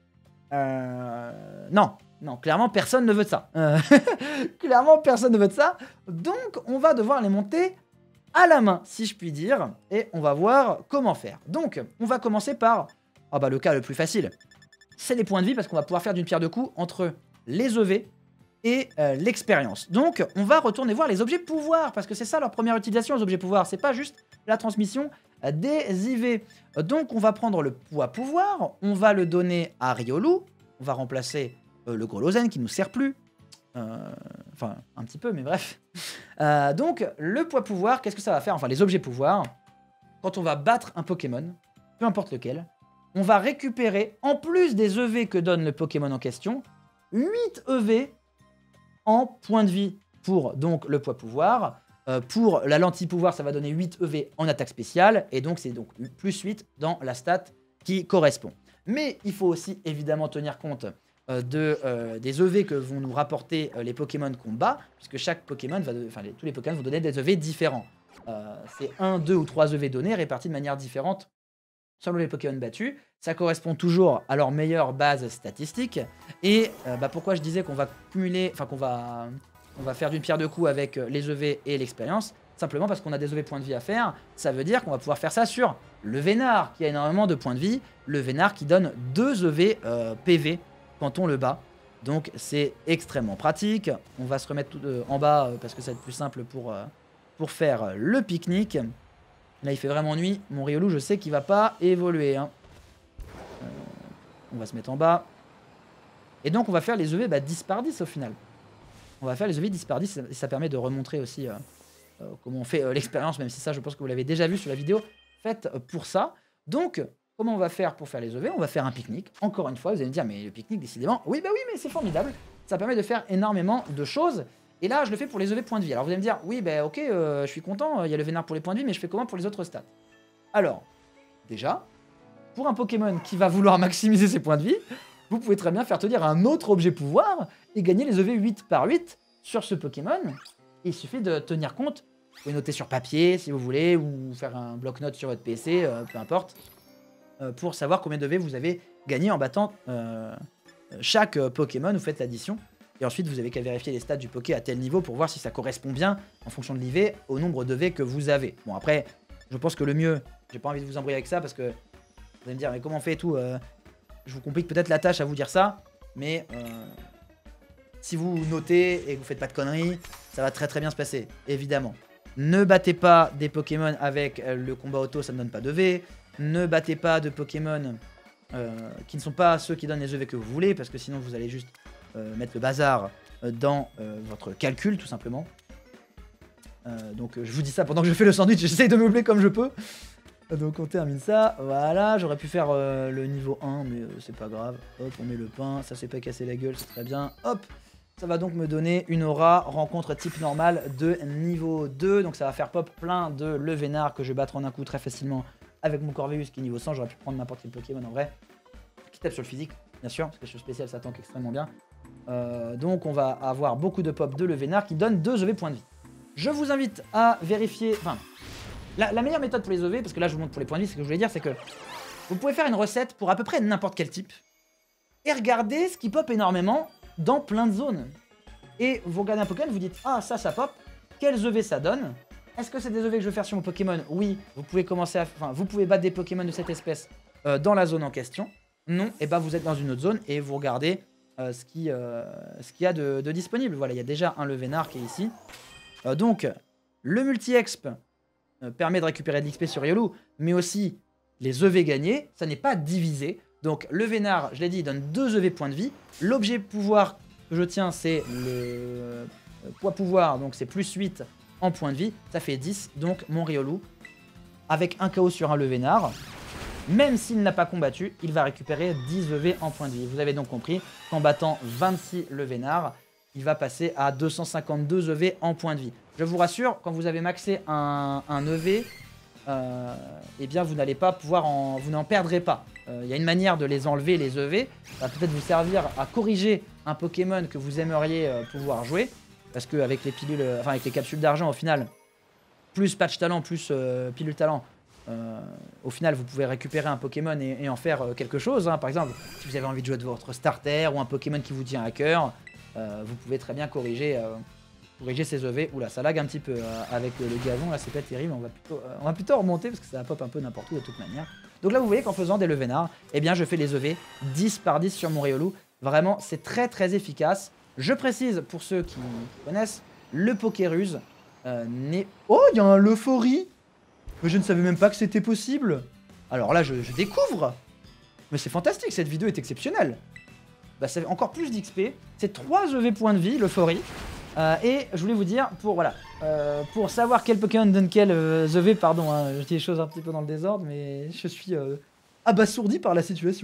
Non, clairement, personne ne veut de ça. Clairement, personne ne veut de ça. Donc, on va devoir les monter à la main, si je puis dire. Et on va voir comment faire. Donc, on va commencer par le cas le plus facile. C'est les points de vie, parce qu'on va pouvoir faire d'une pierre deux coups entre les EV et l'expérience. Donc, on va retourner voir les objets pouvoir, parce que c'est ça leur première utilisation, les objets pouvoir. C'est pas juste la transmission des IV. Donc, on va prendre le poids pouvoir, on va le donner à Riolu, on va remplacer le Grelothen qui nous sert plus. Enfin, un petit peu, mais bref. Donc, le poids pouvoir, qu'est-ce que ça va faire? Enfin, les objets pouvoir, quand on va battre un Pokémon, peu importe lequel, on va récupérer, en plus des EV que donne le Pokémon en question, 8 EV en points de vie pour donc le poids pouvoir. Pour la lentille pouvoir, ça va donner 8 EV en attaque spéciale, et donc c'est donc plus 8 dans la stat qui correspond. Mais il faut aussi évidemment tenir compte des EV que vont nous rapporter les Pokémon qu'on bat, puisque chaque Pokémon tous les Pokémon vont donner des EV différents. C'est 1, 2 ou 3 EV donnés répartis de manière différente selon les Pokémon battus. Ça correspond toujours à leur meilleure base statistique. Et pourquoi je disais qu'on va cumuler, enfin qu'on va faire d'une pierre deux coups avec les EV et l'expérience, simplement parce qu'on a des EV points de vie à faire. Ça veut dire qu'on va pouvoir faire ça sur le Vénard, qui a énormément de points de vie. Le Vénard qui donne 2 EV PV quand on le bat. Donc c'est extrêmement pratique. On va se remettre en bas parce que ça va être plus simple pour faire le pique-nique. Là il fait vraiment nuit. Mon Riolu, je sais qu'il va pas évoluer. Hein. On va se mettre en bas. Et donc on va faire les EV 10 par 10 au final. On va faire les EV 10 par 10. Ça permet de remontrer aussi comment on fait l'expérience, même si ça je pense que vous l'avez déjà vu sur la vidéo faite pour ça. Donc comment on va faire pour faire les EV? On va faire un pique-nique. Encore une fois, vous allez me dire, mais le pique-nique, décidément, oui, oui, mais c'est formidable. Ça permet de faire énormément de choses. Et là, je le fais pour les EV points de vie. Alors vous allez me dire, oui, ok, je suis content, il y a le Vénard pour les points de vie, mais je fais comment pour les autres stats? Alors, déjà, pour un Pokémon qui va vouloir maximiser ses points de vie, vous pouvez très bien faire tenir un autre objet pouvoir et gagner les EV 8 par 8 sur ce Pokémon. Il suffit de tenir compte. Vous pouvez noter sur papier si vous voulez, ou faire un bloc-notes sur votre PC, peu importe, pour savoir combien de EV vous avez gagné en battant chaque Pokémon. Vous faites l'addition. Et ensuite, vous avez qu'à vérifier les stats du Poké à tel niveau pour voir si ça correspond bien, en fonction de l'IV, au nombre de V que vous avez. Bon, après, je pense que le mieux, j'ai pas envie de vous embrouiller avec ça, parce que vous allez me dire, mais comment on fait et tout je vous complique peut-être la tâche à vous dire ça, mais si vous notez et que vous faites pas de conneries, ça va très bien se passer, évidemment. Ne battez pas des Pokémon avec le combat auto, ça ne donne pas de V. Ne battez pas de Pokémon qui ne sont pas ceux qui donnent les EV que vous voulez, parce que sinon vous allez juste mettre le bazar dans votre calcul, tout simplement. Donc je vous dis ça pendant que je fais le sandwich, j'essaye de meubler comme je peux. Donc on termine ça, voilà, j'aurais pu faire le niveau 1, mais c'est pas grave. Hop, on met le pain, ça s'est pas cassé la gueule, c'est très bien. Hop, ça va donc me donner une aura rencontre type normal de niveau 2. Donc ça va faire pop plein de le Vénard que je vais battre en un coup très facilement avec mon Corveus qui est niveau 100. J'aurais pu prendre n'importe quel Pokémon en vrai, qui tape sur le physique, bien sûr, parce que le spécial ça tank extrêmement bien. Donc on va avoir beaucoup de pop de le Vénard qui donne 2 EV points de vie. Je vous invite à vérifier, enfin, la meilleure méthode pour les EV, parce que là je vous montre pour les points de vie, c'est ce que je voulais dire, c'est que vous pouvez faire une recette pour à peu près n'importe quel type et regarder ce qui pop énormément dans plein de zones. Et vous regardez un Pokémon, vous dites, ah ça pop, quels EV ça donne? Est-ce que c'est des EV que je veux faire sur mon Pokémon? Oui, vous pouvez commencer à... Enfin, vous pouvez battre des Pokémon de cette espèce dans la zone en question. Non, et bah vous êtes dans une autre zone et vous regardez ce qu'il y a de disponible. Voilà, il y a déjà un Levénard qui est ici. Donc, le multi-exp permet de récupérer de l'XP sur Riolu, mais aussi les EV gagnés, ça n'est pas divisé. Donc, le Vénard, je l'ai dit, donne 2 EV points de vie. L'objet pouvoir que je tiens, c'est le poids pouvoir, donc c'est plus 8 en points de vie. Ça fait 10, donc mon Riolu, avec un KO sur un Levénard, même s'il n'a pas combattu, il va récupérer 10 EV en points de vie. Vous avez donc compris qu'en battant 26 Levénard, il va passer à 252 EV en points de vie. Je vous rassure, quand vous avez maxé un EV, eh bien vous n'allez pas pouvoir vous n'en perdrez pas. Il y a une manière de les enlever, les EV. Ça va peut-être vous servir à corriger un Pokémon que vous aimeriez pouvoir jouer. Parce qu'avec les pilules, enfin avec les capsules d'argent, au final, plus patch talent, plus pilule talent, au final, vous pouvez récupérer un Pokémon et en faire quelque chose. Hein. Par exemple, si vous avez envie de jouer de votre starter ou un Pokémon qui vous tient à cœur, vous pouvez très bien corriger ces EV. Oula, ça lag un petit peu avec le gazon, là c'est pas terrible. On va plutôt remonter parce que ça pop un peu n'importe où de toute manière. Donc là, vous voyez qu'en faisant des Levénards, eh bien je fais les EV 10 par 10 sur mon Riolu. Vraiment, c'est très très efficace. Je précise, pour ceux qui connaissent, le Pokéruse n'est... Oh, il y a un Leufori! Mais je ne savais même pas que c'était possible. Alors là, je découvre. Mais c'est fantastique, cette vidéo est exceptionnelle. Bah, ça fait encore plus d'XP. C'est 3 EV points de vie, l'Euphorie. Et je voulais vous dire, pour savoir quel Pokémon donne quel EV, pardon, hein, je dis les choses un petit peu dans le désordre, mais je suis abasourdi par la situation.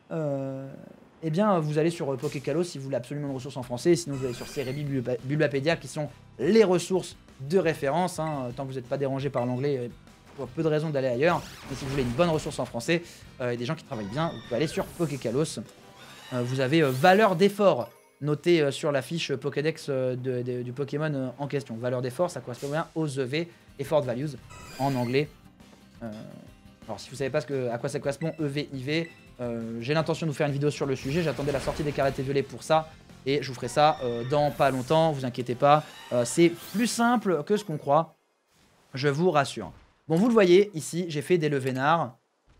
Eh bien, vous allez sur Pokékalos si vous voulez absolument une ressource en français, sinon vous allez sur Cerebi, Bulbapedia, qui sont les ressources de référence. Hein, tant que vous n'êtes pas dérangé par l'anglais, peu de raisons d'aller ailleurs. Mais si vous voulez une bonne ressource en français et des gens qui travaillent bien, vous pouvez aller sur Pokékalos. Vous avez valeur d'effort notée sur la fiche Pokédex du Pokémon en question. Valeur d'effort, ça correspond bien aux EV, Effort Values en anglais. Alors si vous ne savez pas à quoi ça correspond, EV, IV, j'ai l'intention de vous faire une vidéo sur le sujet. J'attendais la sortie des Karaté Violet pour ça. Et je vous ferai ça dans pas longtemps, vous inquiétez pas. C'est plus simple que ce qu'on croit, je vous rassure. Bon, vous le voyez, ici, j'ai fait des Levénards.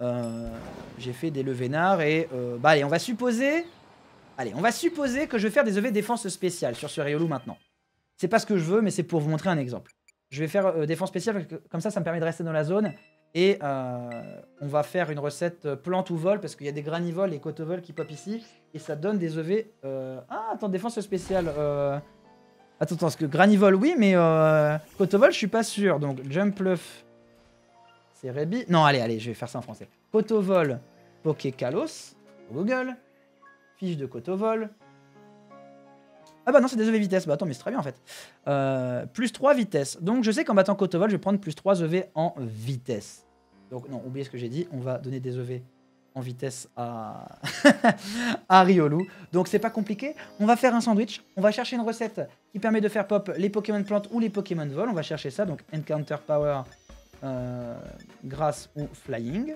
Et... bah allez, on va supposer que je vais faire des EV défense spéciale sur ce Riolu maintenant. C'est pas ce que je veux, mais c'est pour vous montrer un exemple. Je vais faire défense spéciale, comme ça me permet de rester dans la zone. Et on va faire une recette plante ou vol, parce qu'il y a des granivoles et cotovol qui pop ici. Et ça donne des EV... Ah, attends, défense spéciale... Attends, parce que granivole, oui, mais cotovol, je suis pas sûr. Donc, Jumpluff... C'est Rebi. Non, allez, je vais faire ça en français. Cotovol, Pokékalos, Google. Fiche de Cotovol. Ah bah non, c'est des EV vitesse. Bah attends, mais c'est très bien en fait. Plus 3 vitesse. Donc je sais qu'en battant Cotovol, je vais prendre plus 3 EV en vitesse. Donc non, oubliez ce que j'ai dit. On va donner des EV en vitesse à, à Riolu. Donc c'est pas compliqué. On va faire un sandwich. On va chercher une recette qui permet de faire pop les Pokémon plantes ou les Pokémon vol. On va chercher ça. Donc Encounter Power... Grass ou Flying.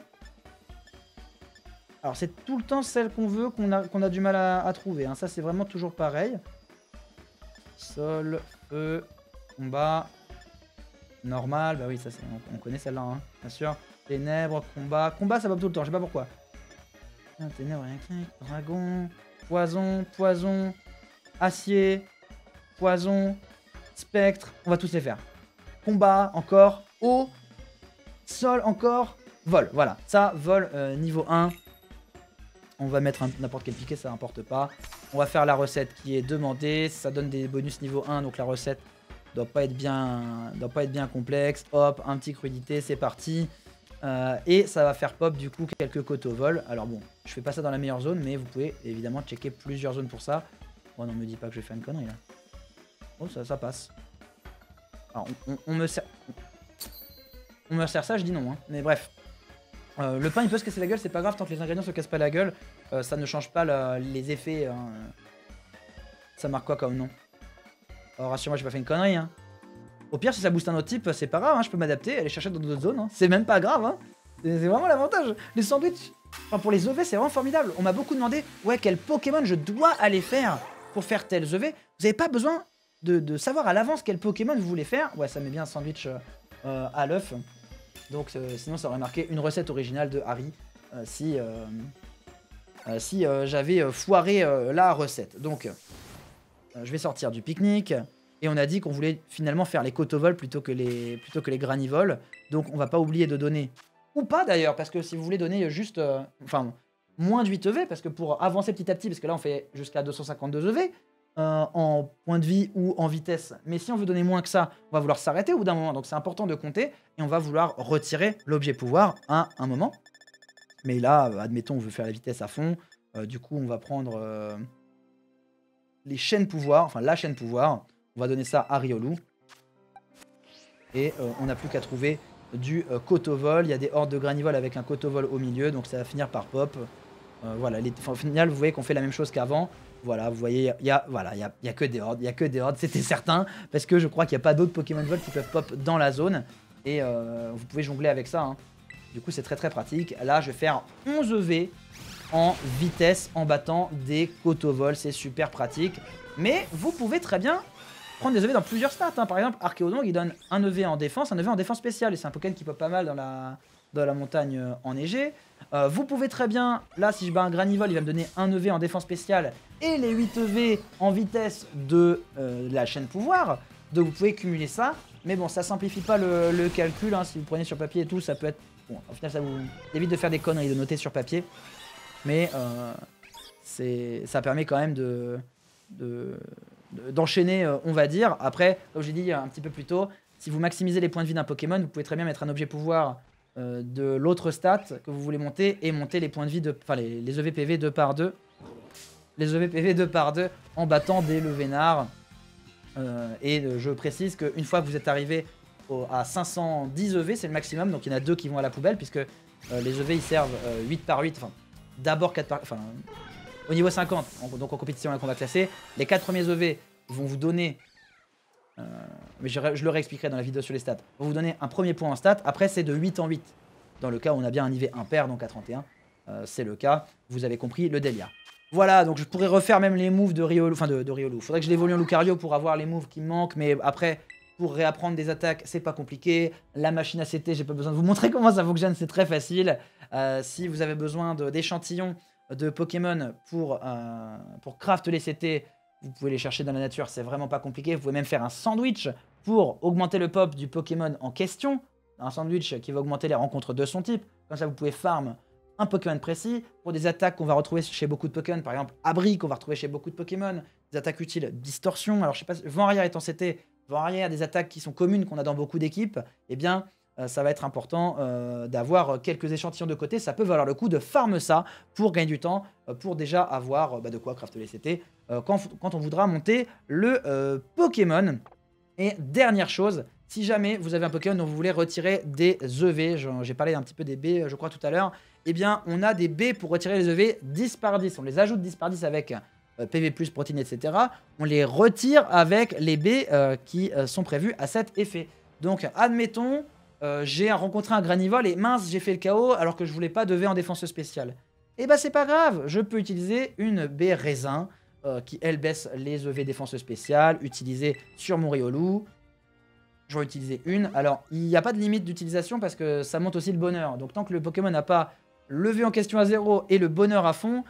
Alors c'est tout le temps celle qu'on veut qu'on a du mal à trouver. Hein. Ça c'est vraiment toujours pareil. Sol, feu, combat, normal. Bah oui, ça on connaît celle-là, hein, bien sûr. Ténèbres, combat. Combat ça va tout le temps, je sais pas pourquoi. Ténèbres, dragon, poison, acier, poison, spectre. On va tous les faire. Combat, encore, eau. Sol encore, vol, voilà, ça, vol niveau 1, on va mettre n'importe quel piqué, ça n'importe pas, on va faire la recette qui est demandée, ça donne des bonus niveau 1, donc la recette doit pas être bien complexe, hop, un petit crudité, c'est parti, et ça va faire pop du coup quelques cotovol. Alors bon, je fais pas ça dans la meilleure zone, mais vous pouvez évidemment checker plusieurs zones pour ça. Oh non, me dis pas que je vais faire une connerie là. Oh, ça passe. Alors on me sert... On me sert ça, je dis non. Hein. Mais bref. Le pain, il peut se casser la gueule, c'est pas grave tant que les ingrédients se cassent pas la gueule. Ça ne change pas les effets. Hein. Ça marque quoi comme nom? Alors rassure-moi, j'ai pas fait une connerie. Hein. Au pire, si ça booste un autre type, c'est pas grave. Hein. Je peux m'adapter, aller chercher dans d'autres zones. Hein. C'est même pas grave. Hein. C'est vraiment l'avantage. Les sandwichs, enfin, pour les EV, c'est vraiment formidable. On m'a beaucoup demandé, ouais, quel Pokémon je dois aller faire pour faire tel EV. Vous avez pas besoin de savoir à l'avance quel Pokémon vous voulez faire. Ouais, ça met bien un sandwich à l'œuf. Donc sinon ça aurait marqué une recette originale de Harry si j'avais foiré la recette. Donc je vais sortir du pique-nique. Et on a dit qu'on voulait finalement faire les cotovols plutôt que les granivols. Donc on va pas oublier de donner, ou pas d'ailleurs, parce que si vous voulez donner juste, enfin, moins de 8 EV, parce que pour avancer petit à petit, parce que là on fait jusqu'à 252 EV, en point de vie ou en vitesse. Mais si on veut donner moins que ça, on va vouloir s'arrêter au bout d'un moment. Donc c'est important de compter, et on va vouloir retirer l'objet pouvoir à un moment. Mais là, admettons, on veut faire la vitesse à fond. Du coup, on va prendre les chaînes pouvoir, enfin la chaîne pouvoir. On va donner ça à Riolu. Et on n'a plus qu'à trouver du cotovol. Il y a des hordes de granivol avec un cotovol au milieu. Donc ça va finir par pop. Voilà, au final, vous voyez qu'on fait la même chose qu'avant. Voilà, vous voyez, il y a que des hordes. Il y a que des hordes, c'était certain. Parce que je crois qu'il n'y a pas d'autres Pokémon Vol qui peuvent pop dans la zone. Et vous pouvez jongler avec ça. Hein. Du coup, c'est très pratique. Là, je vais faire 11 EV en vitesse en battant des cotovols. C'est super pratique. Mais vous pouvez très bien prendre des EV dans plusieurs stats. Hein. Par exemple, Archéodon, il donne un EV en défense, un EV en défense spéciale. Et c'est un Pokémon qui pop pas mal dans la montagne enneigée. Vous pouvez très bien, là, si je bats un Granivol, il va me donner un EV en défense spéciale et les 8 EV en vitesse de la chaîne pouvoir. Donc vous pouvez cumuler ça. Mais bon, ça simplifie pas le calcul. Hein. Si vous prenez sur papier et tout, ça peut être... Bon, au final, ça vous évite de faire des conneries, de noter sur papier. Mais ça permet quand même d'enchaîner, on va dire. Après, comme j'ai dit un petit peu plus tôt, si vous maximisez les points de vie d'un Pokémon, vous pouvez très bien mettre un objet pouvoir de l'autre stat que vous voulez monter et monter les points de vie, enfin les EVPV 2 par 2. Les EVPV 2 par 2 en battant des Levénards. Et je précise qu'une fois que vous êtes arrivé à 510 EV, c'est le maximum. Donc il y en a 2 qui vont à la poubelle puisque les EV ils servent 8 par 8. Enfin, d'abord 4 par... Enfin, au niveau 50, donc en compétition et combat classé, les 4 premiers EV vont vous donner, mais je le réexpliquerai dans la vidéo sur les stats, vont vous donner un premier point en stats, après c'est de 8 en 8. Dans le cas où on a bien un IV impair, donc à 31, c'est le cas, vous avez compris le délire. Voilà, donc je pourrais refaire même les moves de Riolu, enfin de Riolu. Faudrait que je l'évolue en Lucario pour avoir les moves qui me manquent, mais après, pour réapprendre des attaques, c'est pas compliqué. La machine ACT, j'ai pas besoin de vous montrer comment ça fonctionne, c'est très facile. Si vous avez besoin d'échantillons de Pokémon pour craft les CT, vous pouvez les chercher dans la nature, c'est vraiment pas compliqué. Vous pouvez même faire un sandwich pour augmenter le pop du Pokémon en question. Un sandwich qui va augmenter les rencontres de son type. Comme ça, vous pouvez farm un Pokémon précis pour des attaques qu'on va retrouver chez beaucoup de Pokémon. Par exemple, Abri qu'on va retrouver chez beaucoup de Pokémon. Des attaques utiles, Distorsion. Alors, je sais pas, vent arrière étant CT, vent arrière, des attaques qui sont communes qu'on a dans beaucoup d'équipes. Eh bien, ça va être important d'avoir quelques échantillons de côté. Ça peut valoir le coup de farm ça pour gagner du temps, pour déjà avoir de quoi crafter les CT quand on voudra monter le Pokémon. Et dernière chose, si jamais vous avez un Pokémon dont vous voulez retirer des EV, j'ai parlé un petit peu des B je crois tout à l'heure, eh bien on a des B pour retirer les EV 10 par 10. On les ajoute 10 par 10 avec PV+, protéines, etc. On les retire avec les B qui sont prévus à cet effet. Donc admettons... j'ai rencontré un Granivol et mince, j'ai fait le KO alors que je voulais pas de V en défense spéciale. Et bah c'est pas grave, je peux utiliser une B raisin qui elle baisse les EV défense spéciale, utilisée sur mon Riolu. Je vais utiliser une. Alors il n'y a pas de limite d'utilisation parce que ça monte aussi le bonheur. Donc tant que le Pokémon n'a pas le V en question à 0 et le bonheur à fond,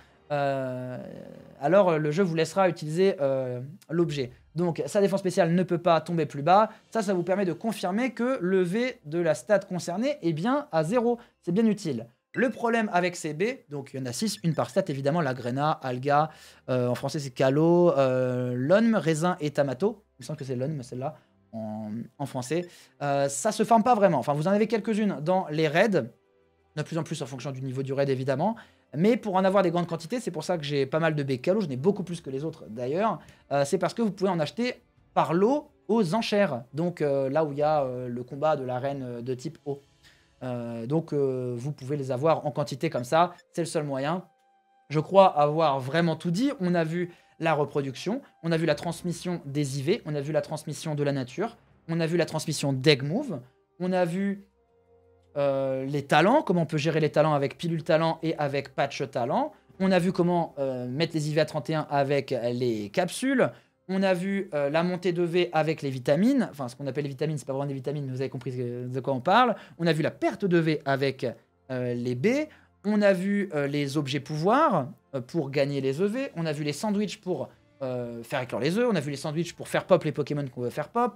alors le jeu vous laissera utiliser l'objet. Donc sa défense spéciale ne peut pas tomber plus bas. Ça vous permet de confirmer que le V de la stat concernée est bien à 0. C'est bien utile. Le problème avec ces B, donc il y en a 6, une par stat évidemment, la Grena, Alga, en français c'est Calo, Lonm, Raisin et Tamato. Il me semble que c'est Lonm celle-là en français. Ça se forme pas vraiment. Enfin vous en avez quelques-unes dans les raids, de plus en plus en fonction du niveau du raid évidemment. Mais pour en avoir des grandes quantités, c'est pour ça que j'ai pas mal de baies Calo, je n'ai beaucoup plus que les autres d'ailleurs, c'est parce que vous pouvez en acheter par lot aux enchères, donc là où il y a le combat de l'arène de type eau. Donc vous pouvez les avoir en quantité comme ça, c'est le seul moyen. Je crois avoir vraiment tout dit, on a vu la reproduction, on a vu la transmission des IV, on a vu la transmission de la nature, on a vu la transmission d'Egg Move, on a vu... les talents, comment on peut gérer les talents avec pilule talent et avec patch talent. On a vu comment mettre les IV à 31 avec les capsules. On a vu la montée de V avec les vitamines. Enfin, ce qu'on appelle les vitamines, c'est pas vraiment des vitamines, mais vous avez compris de quoi on parle. On a vu la perte de V avec les B. On a vu les objets pouvoirs pour gagner les EV. On a vu les sandwichs pour faire éclore les œufs. On a vu les sandwichs pour faire pop les Pokémon qu'on veut faire pop.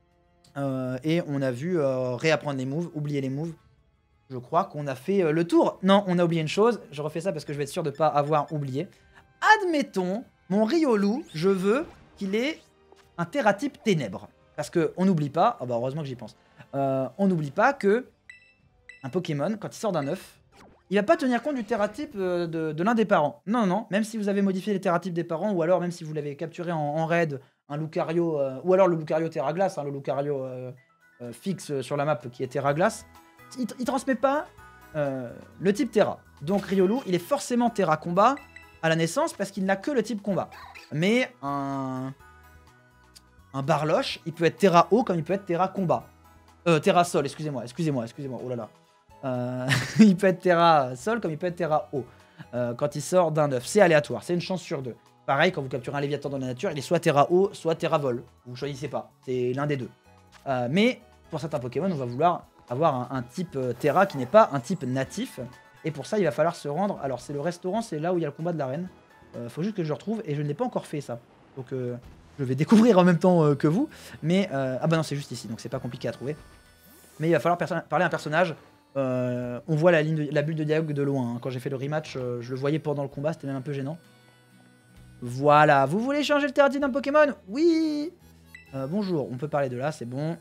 Et on a vu réapprendre les moves, oublier les moves. Je crois qu'on a fait le tour. Non, on a oublié une chose. Je refais ça parce que je vais être sûr de ne pas avoir oublié. Admettons, mon Riolu, je veux qu'il ait un Terra type ténèbres. Parce qu'on n'oublie pas, oh bah heureusement que j'y pense, on n'oublie pas que un Pokémon, quand il sort d'un œuf, il va pas tenir compte du Terra type de l'un des parents. Non, non, même si vous avez modifié les Terra types des parents, ou alors même si vous l'avez capturé en raid, un Lucario, ou alors le Lucario Terra Glace, hein, le Lucario fixe sur la map qui est Terra Glace, il transmet pas le type Terra. Donc Riolu, il est forcément Terra Combat à la naissance parce qu'il n'a que le type Combat. Mais un Barloche, il peut être Terra Eau comme il peut être Terra Combat. Terra Sol, excusez-moi, oh là là. Il peut être Terra Sol comme il peut être Terra Eau quand il sort d'un œuf. C'est aléatoire, c'est une chance sur deux. Pareil, quand vous capturez un Léviathan dans la nature, il est soit Terra Eau, soit Terra Vol. Vous choisissez pas, c'est l'un des deux. Mais pour certains Pokémon, on va vouloir avoir un type Terra qui n'est pas un type natif. Et pour ça, il va falloir se rendre... Alors, c'est le restaurant, c'est là où il y a le combat de l'arène. Faut juste que je le retrouve, et je ne l'ai pas encore fait, ça. Donc, je vais découvrir en même temps que vous. Mais... ah bah non, c'est juste ici, donc c'est pas compliqué à trouver. Mais il va falloir parler à un personnage. On voit la bulle de dialogue de loin. Hein. Quand j'ai fait le rematch, je le voyais pendant le combat, c'était même un peu gênant. Voilà, vous voulez changer le terrain d'un Pokémon? Oui. Bonjour, on peut parler de là, c'est bon.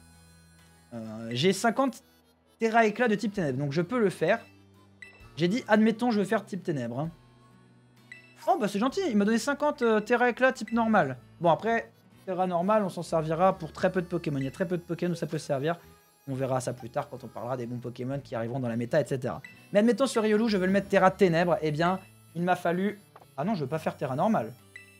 J'ai 50 Terra Éclat de type Ténèbres, donc je peux le faire. J'ai dit, admettons, je vais faire type Ténèbres. Hein. Oh, bah c'est gentil, il m'a donné 50 Terra Éclat type normal. Bon, après, Terra normal, on s'en servira pour très peu de Pokémon. Il y a très peu de Pokémon où ça peut servir. On verra ça plus tard quand on parlera des bons Pokémon qui arriveront dans la méta, etc. Mais admettons, sur Riolu, je veux le mettre Terra Ténèbres. Eh bien, il m'a fallu... Ah non, je veux pas faire Terra normal.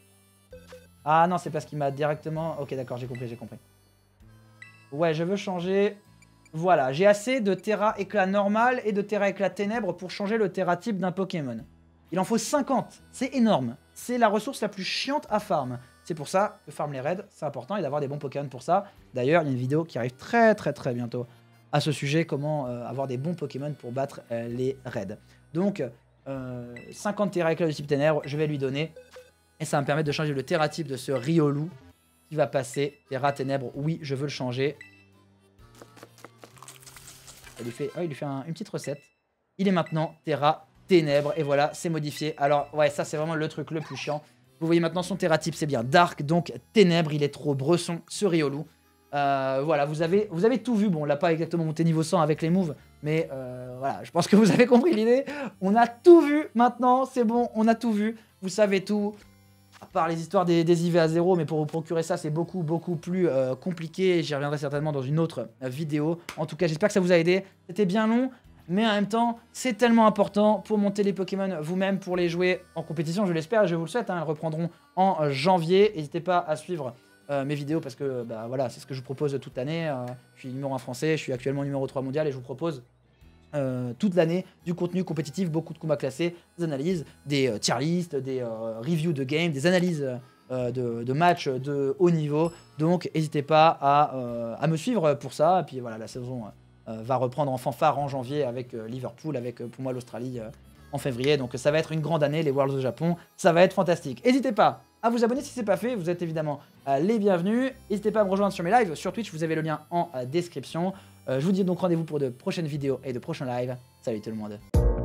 Ah non, c'est parce qu'il m'a directement... Ok, d'accord, j'ai compris. Ouais, je veux changer... Voilà, j'ai assez de Terra Éclat normal et de Terra Éclat Ténèbres pour changer le Terra type d'un Pokémon. Il en faut 50, c'est énorme. C'est la ressource la plus chiante à farm. C'est pour ça que farm les raids, c'est important et d'avoir des bons Pokémon pour ça. D'ailleurs, il y a une vidéo qui arrive très bientôt à ce sujet, comment avoir des bons Pokémon pour battre les raids. Donc, 50 Terra Éclat de type Ténèbres, je vais lui donner. Et ça va me permettre de changer le Terra type de ce Riolu qui va passer Terra Ténèbres. Oui, je veux le changer. Il lui fait une petite recette. Il est maintenant Terra Ténèbres. Et voilà, c'est modifié. Alors, ouais, ça, c'est vraiment le truc le plus chiant. Vous voyez maintenant son Terra type, c'est bien Dark. Donc, Ténèbres, il est trop bresson, ce Riolu. Voilà, vous avez tout vu. Bon, on l'a pas exactement monté niveau 100 avec les moves. Mais voilà, je pense que vous avez compris l'idée. On a tout vu maintenant. C'est bon, on a tout vu. Vous savez tout. À part les histoires des IV à 0, mais pour vous procurer ça, c'est beaucoup plus compliqué. J'y reviendrai certainement dans une autre vidéo. En tout cas, j'espère que ça vous a aidé. C'était bien long, mais en même temps, c'est tellement important pour monter les Pokémon vous-même, pour les jouer en compétition, je l'espère et je vous le souhaite. Hein, elles reprendront en janvier. N'hésitez pas à suivre mes vidéos parce que bah, voilà, c'est ce que je vous propose toute l'année. Je suis numéro 1 français, je suis actuellement numéro 3 mondial et je vous propose... toute l'année, du contenu compétitif, beaucoup de combats classés, des analyses, des tier lists, des reviews de games, des analyses de matchs de haut niveau. Donc n'hésitez pas à me suivre pour ça. Et puis voilà, la saison va reprendre en fanfare en janvier avec Liverpool, avec pour moi l'Australie en février. Donc ça va être une grande année, les Worlds au Japon, ça va être fantastique. N'hésitez pas à vous abonner si ce n'est pas fait, vous êtes évidemment les bienvenus. N'hésitez pas à me rejoindre sur mes lives, sur Twitch, vous avez le lien en description. Je vous dis donc rendez-vous pour de prochaines vidéos et de prochains lives. Salut tout le monde.